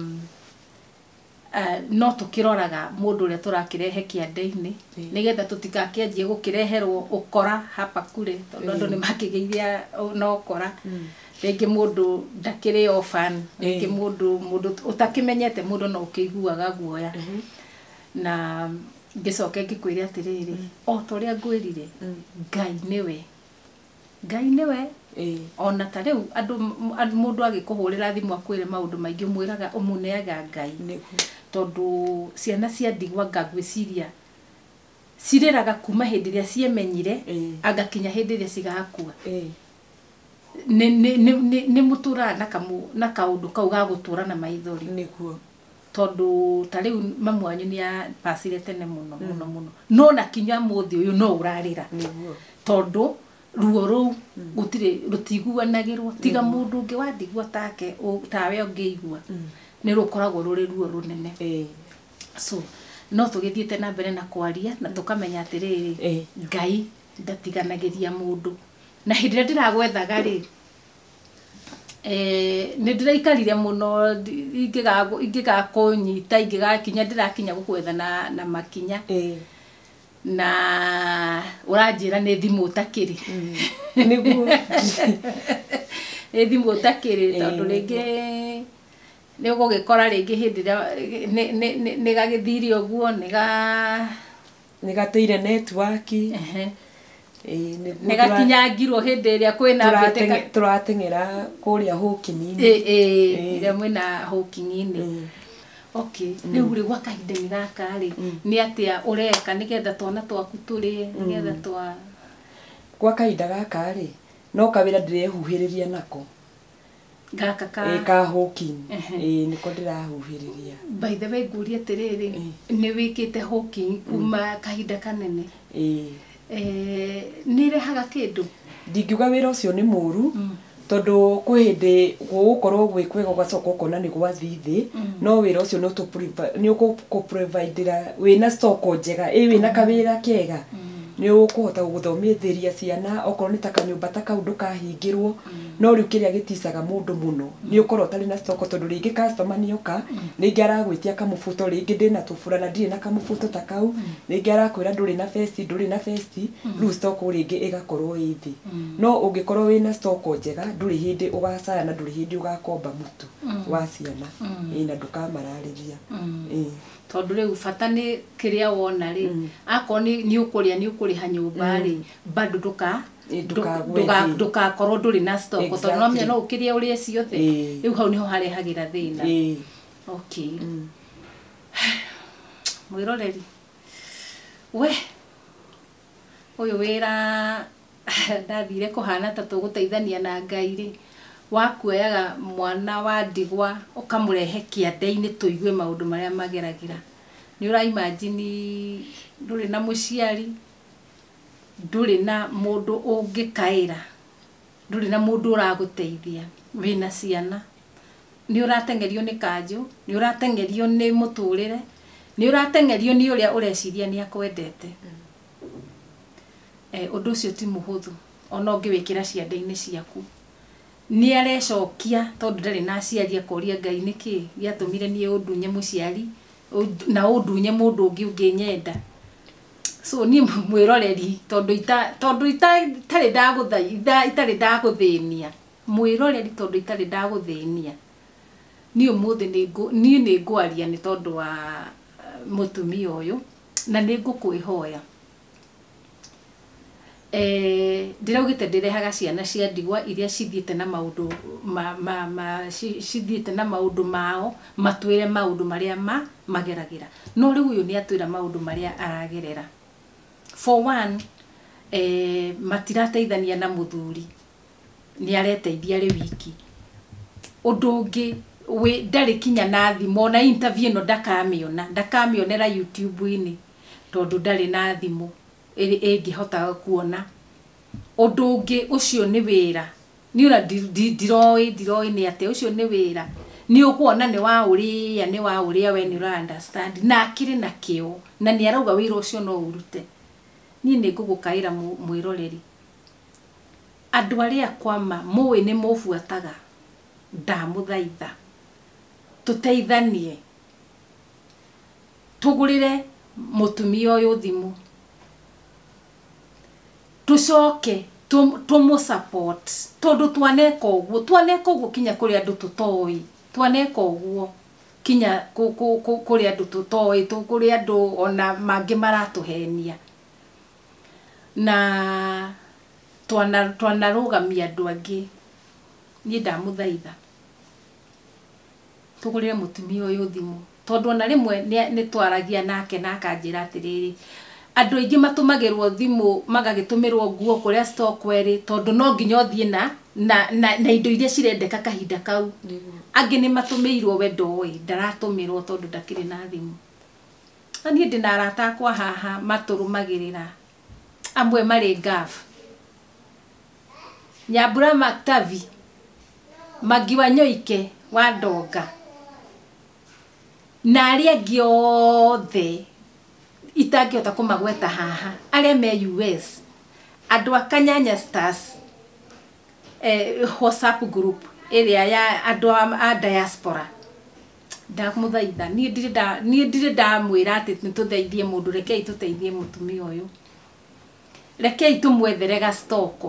no tukiroraga mundu ure turakirehe kiande-ini nigetha tutikakianjie gukireherwo ukora hapa kure tondu andu ni makigeithia no ukora ringi mundu ndakiri orphan ringi mundu utakimenyete mundu no ukiguaga guoya na ngicoke ngikwire atiriri o toria ngwirire Ngai niwe ona ta riu andu mundu agikuhurira thimu akwire maundu maingi mwiraga umuneaga Ngai tondu ciana cia ndigwa ngagwiciria ciriraga kuma hindi ria ciemenyire agakinya hindi ria cigakua ni mutura na kaundu kau ga gutura na maithori niguo tondu ta riu mamu wanyu ni ya pasire tene muno no na kinya muthi uyu no urarira niguo tondu ruo ru gutire rutiguanagirwo tiga mundu ungi wa ndigwa take tawe ungiigua ni rukoragwo ruri ruo runene so no tugithiete na mbere na kwaria na tukamenya atiriri Ngai ndatiganagiria mundu na hindi ndiragwethaga ri ni ndiraikaririe muno ingigakunyita ingigakinya ndirakinya gukwetha na makinya na uranjira ni thimu utakiri niguo thimu utakiri tondu ringi ni ugugikora ringi hindi ni gagithirio guo ni gateire network ni gakinyangirwo hindi ria kwina mbite turatengera kuria hukinini ria mwina hukingini okay riu ri gwa kahinda-ini gaka ri ni atia ureka nigetha twana twaku turi nigetha twa gwa kahinda gaka ri no kawira ndirehuhiriria nako gaka ka hawking niko ndirahuhiriria by the way nguria atiriri ni wikite hawking kuma kahinda kanene ni rehaga kindu ndingiuga wira ucio ni muru tondu kwihindi gukorwo gwikwega ugacoka ukona ni gwathithi no wira ucio ni ukuprovidera wina stock njega wina kawira kega ni ukuhota guthomithiria ciana okorwo ni ta kanyumba ta kaundu kahingirwo no riu kiria giticaga mundu muno ni ukorwo tari na stock tondu ringi customer ni oka ringi aragwitia kamufuto ringi ndina tufura na ndire na kamufuto ta kau ringi arakwira nduri na festi riu stock ringi igakorwo ithi no ungikorwo wina stock njega nduri hindi ugacaya na nduri hindi ugakomba mutu wa ciana na ndukamarariria tondu riu bata ni kiria wona ri akon ni ukuriha nyumba ri bado ndugakorwo nduri na stock tondu no menya no ukirie urie ciothe riu hau niho harehagira thina okay mwiroreri we uyu wira ndathire kuhana ta tuguteithania na Ngai ri wakuoyaga mwana wa ndigwa ukamurehe kiande-ini tuigue maundu maria mageragira ni ura imagine nduri na muciari nduri na mundu ungikaira nduri na mundu uraguteithia wina ciana ni uratengerio ni kanju ni uratengerio ni muturire ni uratengerio ni uria ureciria ni akwendete undu ucio ti muhuthu ona ungiwikira ciande-ini ciaku ni arecokia tondu ndari na aciari akoria Ngai niki giatumire ni undunye muciari na undunye mundu ungi unginyenda so ni mwiroreri tondu itari ndaguthaitha itari ndaguthinia mwiroreri tondu itari ndaguthinia ni umuthi ni ngwaria ni tondu wa mutumia uyu na ni ngukwihoya ndiraugite ndirehaga ciana cia ndigwa iria cithiete na maundu cithiete na maundu mao matwire maundu maria mageragira no riu uyu ni atwira maundu maria aragerera for one matirateithania na muthuri ni areteithia ri wiki undu ungi we ndari kinya na thimo na interview no ndakamionera YouTube-ini tondu ndari na thimo ingihota kuona undu ungi ucio ni wira ni ura ndiroi ni ate ucio ni wira ni ukuona ni wa uria we ni ura understand na akiri na kio na ni arauga wira ucio no urute ni ngugukaira mwiroreri andu aria kwama muwe ni mufuataga ndamuthaitha tuteithanie tugurire mutumia uyu thimu tucoke tumu support tondu twaneka uguo kinya kuri andu tutoi twaneka uguo kinya kuri andu tutoi kuri andu ona mangi maratuhenia na twanarugamia andu angi ni ndamuthaitha tugurire mutumia uyu thimu tondu ona rimwe ni twaragia nake na akanjira atiriri andu aingi matumagirwo thimu magagitumirwo nguo kuria stock weri tondu no nginya uthie na indo iria cirendeka kahinda kau angi ni matumirwo wendo ndaratumirwo tondu ndakiri na thimu ani ndina arata kwa haha maturumagirira amwe mari gaf Nyambura Maktavi Magiwa Nyoike wa Ndonga na aria angi othe itangihota kumagweta haha aria me US andu akanyanya stars WhatsApp group area ya andu a diaspora ndamuthaitha ni ndire ndamwira ati nitutheithie mundu rekei tuteithie mutumia uyu rekei tumwethere ga stock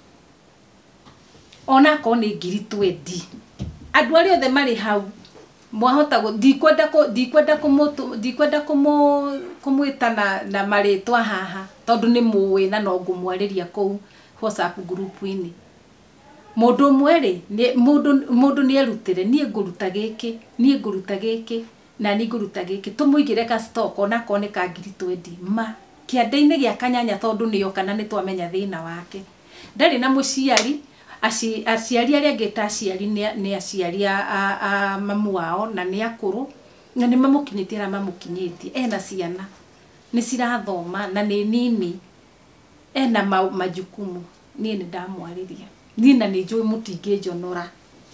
ona ko ni 20 andu aria othe mari hau mwahota ndikwenda kumwita na maritwa haha tondu ni muwi na no ngumwariria kou WhatsApp group-ini mundu mweri mundu ni erutire nie nguruta giki na ni nguruta giki tumuigire ka stock ona ko ni ka 20 ma kiande-ini gia kanyanya tondu niyo kana ni twamenya thina wake ndari na muciari aciari aria ngita aciari ni aciari a mamu wao na ni akuru na ni mamukinyitie ra mamukinyitie ena ciana ni cirathoma na ni nini ena majukumu ni ndamwariria ni na ni njui mutinge njonora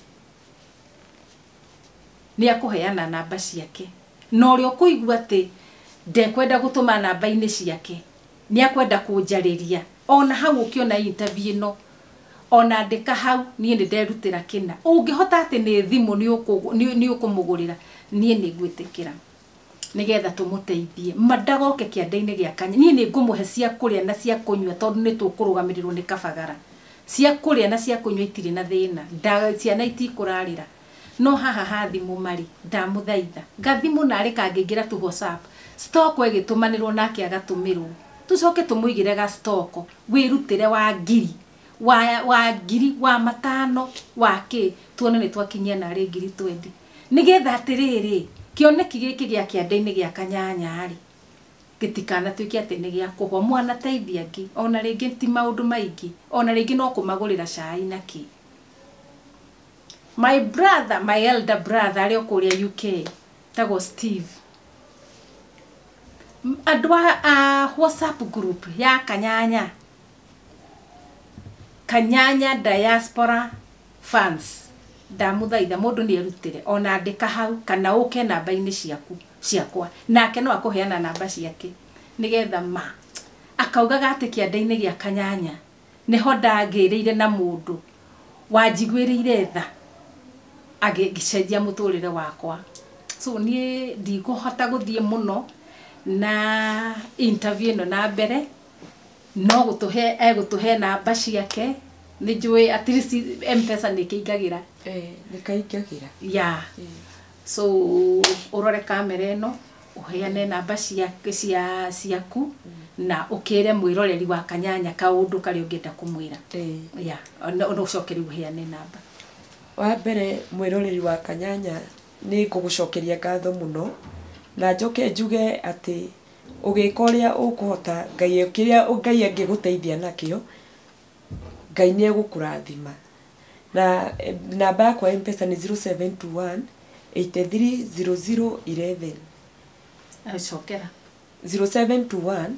ni akuheana namba ciake no rio kuigua ati ndekwenda gutuma namba-ini ciake ni akwenda kunjariria ona hau ukiona interview no ona ndika hau nie ni nderutira kina ungihota ati ni thimu ni ukumugurira nie ni ngwitikira nigetha tumuteithie madagoke kiande-ini gia kanya nie ni ngumuhe cia kuria na cia kunywa tondu ni tukurugamirirwo ni kabagara cia kuria na cia kunywa itiri na thina ciana itikurarira no haha ha thimu mari ndamuthaitha ngathimu nari kangingira tu WhatsApp stock egitumanirwo nake agatumirwo tucoke tumuigire ga stock wirutire wa ngiri wa ngiri wa matano wake tuone ni twakinyia na ri ngiri 20 nigetha atiriri kioneki giki gĩa kĩande-inĩ gĩa kanyanya rĩ gĩtikana tuĩke atĩ nĩ gĩa kũhwa mwana teithia angĩ ona rĩngĩ ti maũndũ maingĩ ona rĩngĩ no kũmagũrĩra cai na kĩ. My brother, my elder brother arĩ kũrĩa UK tagwo Steve, andũ a WhatsApp group ya Kanyanya Diaspora Fans ndamuthaitha mũndũ nĩ erutĩre ona andĩka hau kana ũke namba-inĩ ciakwa nake no akũheana namba ciake nigetha akaugaga atĩ kĩande-inĩ gĩa Kanyanya niho ndagĩrĩire na mũndũ wanjiguĩrĩire tha agĩcenjia mũtũrĩre wakwa. So niĩ ndikũhota gũthiĩ mũno na interview ĩno na mbere no egũtũhe namba ciake nĩ njũĩ at least M-Pesa nĩ kĩingagĩra nĩ kaingagĩra ya so ũrore kamera ĩno ũheane namba ciaku na ũkĩre mwĩroreri wa Kanyanya kaũndũ karĩa ũngĩenda kũmwĩra ya no ũcokere ũheane namba. Wa mbere mwĩroreri wa Kanyanya nĩ ngũgũcokeria ngatho mũno na njoke njuge atĩ ũgĩka ũrĩa ũkũhota Ngai angĩgũteithia nakĩo Ngai nĩ egũkũrathima. Na namba yakwa M-Pesa nĩ 0721 830011 acokera 0721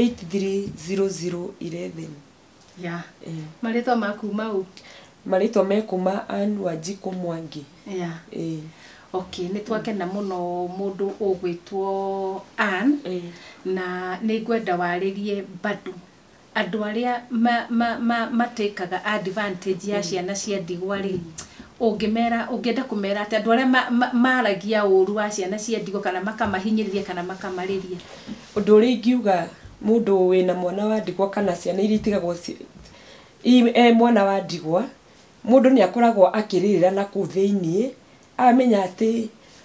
830011 ya marĩtwa maku mau marĩtwa mekuma Ann Wanjiku Mwangi ya okay nĩ twakena mũno mũndũ ũgwĩtwo Ann na nĩ ngwenda warĩrie bado andũ arĩa matekaga advantage ya ciana cia ndigwa rĩ ũngĩenda kũmera atĩ andũ arĩa maragia ũru wa ciana cia ndigwa kana makamahinyĩrĩria kana makamarĩria. Ũndũ ũrĩa ingiuga mũndũ wĩna mwana wa ndigwa kana ciana iria itigagwo mwana wa ndigwa mũndũ nĩ akoragwo akĩrĩrĩra na kũu thĩinĩ amenya atĩ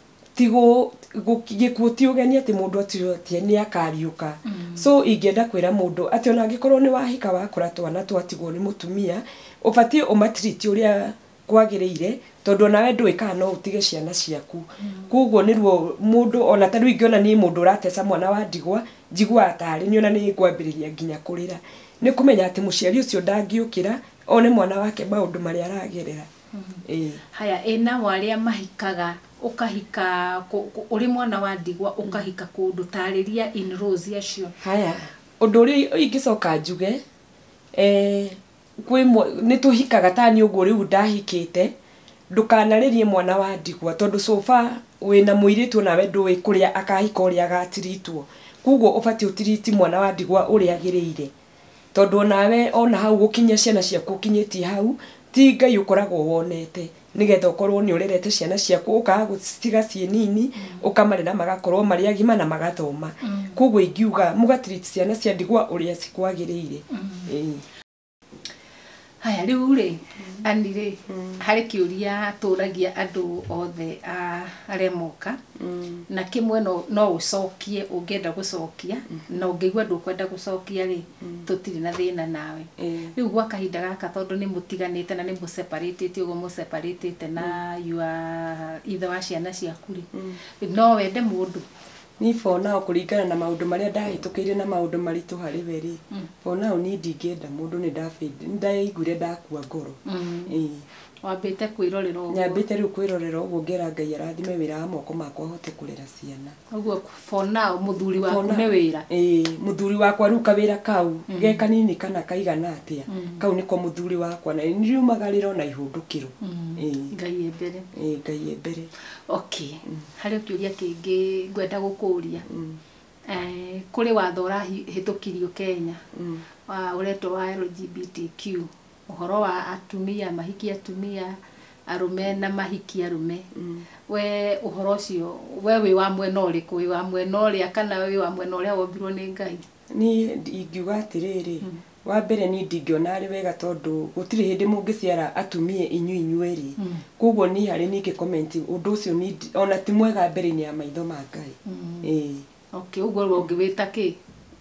gĩkuũ ti ũgeni atĩ mũndũ atĩ nĩ akariũka. So ingĩenda kwĩra mũndũ atĩ ona angĩkorwo nĩ wahika wakũra twana twatigwo nĩ mũtumia ũbatiĩ ũmatiriti ũrĩa kwagĩrĩire tondũ onawe ndũĩ kana no ũtige ciana ciaku. Koguo nĩruo mũndũ ona ta rĩu ingĩona niĩ mũndũ ũrateca mwana wa ndigwa njiguaga tarĩ niĩ ona nĩ ngwambĩrĩria nginya kũrĩra. Nĩ kũmenya atĩ mũciari ũcio ndangĩũkĩra one mwana wake maũndũ marĩa aragerera. Haya ena warĩa mahikaga ukahika uri mwana wa ndigwa ukahika kundu tarĩria in rose acio. Haya ũndũ ũrĩa ingĩcoka njuge nĩ tũhikaga tani ũguo rĩu ndahikĩte ndũkanarĩrie mwana wa ndigwa tondũ sofa wĩna mũirĩtu nawe ndũĩ kũrĩa akahika ũrĩa agatiritwo. Koguo ũbatiĩ ũtiriti mwana wa ndigwa ũrĩa agĩrĩire tondũ nawe ona hau gũkinyia ciana ciaku ũkinyĩtie hau ti Ngai ũkoragwo wonete nigetha ũkorwo nĩ ũrerete ciana ciaku ũkaga gũcitiga ciĩ nini ũkamarera magakorwo marĩ agima na magathoma. Koguo ingiuga mũgatiriti ciana cia ndigwa ũrĩa cikwagĩrĩire. Haya rĩu rĩ Ann rĩ harĩ kĩũria tũragia andũ othe arĩa moka na kĩmwe no ũcokie ũngĩenda gũcokia na ũngĩigua ndũkwenda gũcokia rĩ tũtirĩ na thĩna nawe. Rĩu gwa kahinda gaka tondũ nĩ mũtiganĩte na nĩ mũseparatĩte ũguo mũseparatĩte na ithe wa ciana ciaku rĩ no wende mũndũ ni for now kũringana na maũndũ marĩa ndahĩtũkĩire na maũndũ maritũ harĩ we rĩ for now ni ndingĩenda mũndũ nĩ ndaiguire ndakua ngoro. Wambĩte kwĩrorera ũguo nyambĩte rĩu kwĩrorera ũguo ngera Ngai arathime wĩra wa moko makwa hote kũrera ciana. Ũguo for now mũthuri waku nĩ wĩra mũthuri wakwa rĩu kawĩra kau ge kanini kana kaigana atĩa kau nĩko mũthuri wakwa na nĩ riumagarĩro na ihũndũkĩro. Ngai mbere Ngai mbere. Okay harĩ kĩũria kĩngĩ ngwenda gũkũria kũrĩ watho ũrahĩtũkirio Kenya ũretwo wa LGBTQ ũhoro wa atumia mahiki atumia arume na mahiki arume. We ũhoro ũcio we wĩ wa mwena ũrĩkũ wĩ wa mwena ũrĩa kana wĩ wa mwena ũrĩa wombirwo nĩ Ngai? Niĩ ingiuga atĩrĩrĩ wa mbere niĩ ndingĩona arĩ wega tondũ gũtirĩ hĩndĩ mũngĩciara atumia inyuĩ koguo niĩ harĩ niĩ ngĩkomenti ũndũ ũcio ona ti mwega mbere-inĩ ya maitho ma Ngai. Okay ũguo ũngĩwĩta kĩ?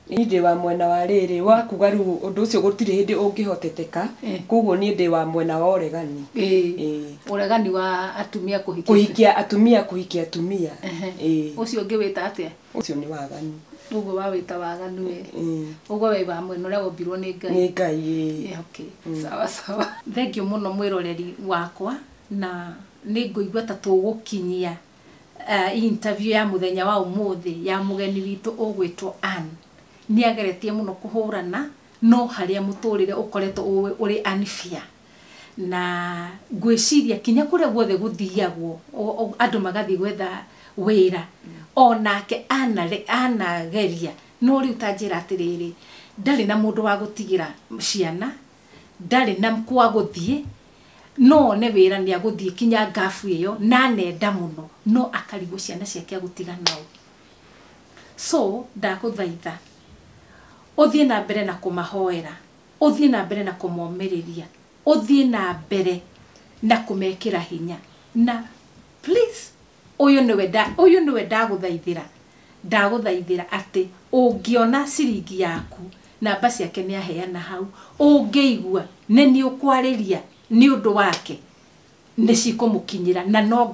Ndi wa mwena wa riri wa kuga riu undu ucio gutire hindi ungihoteteka koguo ni ndi wa mwena wa uregani uregani wa atumia kuhikia atumia ucio ngiwita atia ucio ni waganu ugo wawita waganu ugo we wa mwena uria wombirwo ni Ngai okay sawa thank you muno mwiroreri wakwa na ni nguigwa ta tugukinyia interview ya muthenya wa umuthi ya mugeni witu ugwitwo Ann ni ageretie muno kuhurana no haria muturire ukoretwo uri unfair na gwiciria kinya kuria guothe guthiagwo andu magathi gwetha wira onake anageria no riu tanjira atiriri ndari na mundu wa gutigira ciana ndari na kwa guthie no ne wira ni aguthie kinya ngafu iyo na nenda muno no akarigo ciana ciake gutiga nao so ndakuthaitha uthie na mbere na kumahoera uthie na mbere na kumomiriria uthie na mbere na kumekira hinya na please uyu niwe ndaguthaithira ati ungiona ciringi yaku namba ciake ni aheana hau ungeigua ni ukwariria ni undu wake ni cikumukinyira na no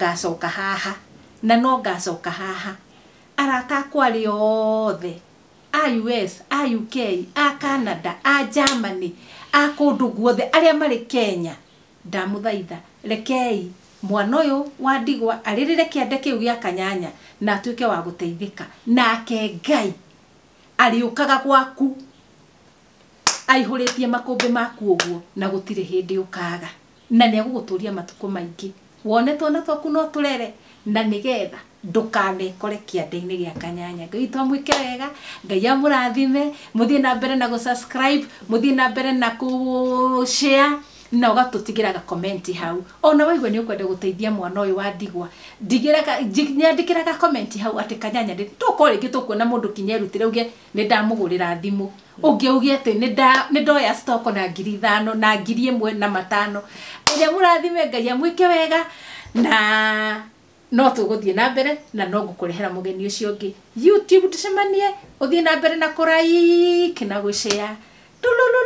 ngacoka haha arata kwari othe a US a UK a Canada a Germany a kundu guothe aria mari Kenya ndamuthaitha rekei mwana uyu wa ndigwa aririre kiande kiu gia kanyanya na atuike wa guteithika nake Ngai ariukaga gwaku aihuritie makumbi maku uguo na gutire hindi ukaga na ni aguguturia matuko maingi wonetwo na twaku no turere na nigetha ndukane kore kiande-ini gia kanyanya Ngai twamwike wega Ngai amurathime muthie na mbere na subscribe muthie na mbere na ku share na ugatutigira comment hau ona waigwa ni ukwenda guteithia mwana uyu wa ndigwa nyandikira ka comment hau ati kanyanya ndi tukore gitukuona mundu kinyerutire uge ni ndamugurira thimu ungi uge ati ni ndoya stock na 5,000 na 1,000 na 5,000 iria murathime Ngai amwike wega na no tuguthie na mbere na no ngukurehera mugeni ucio ungi YouTube tucemanie uthie na mbere na like na gushare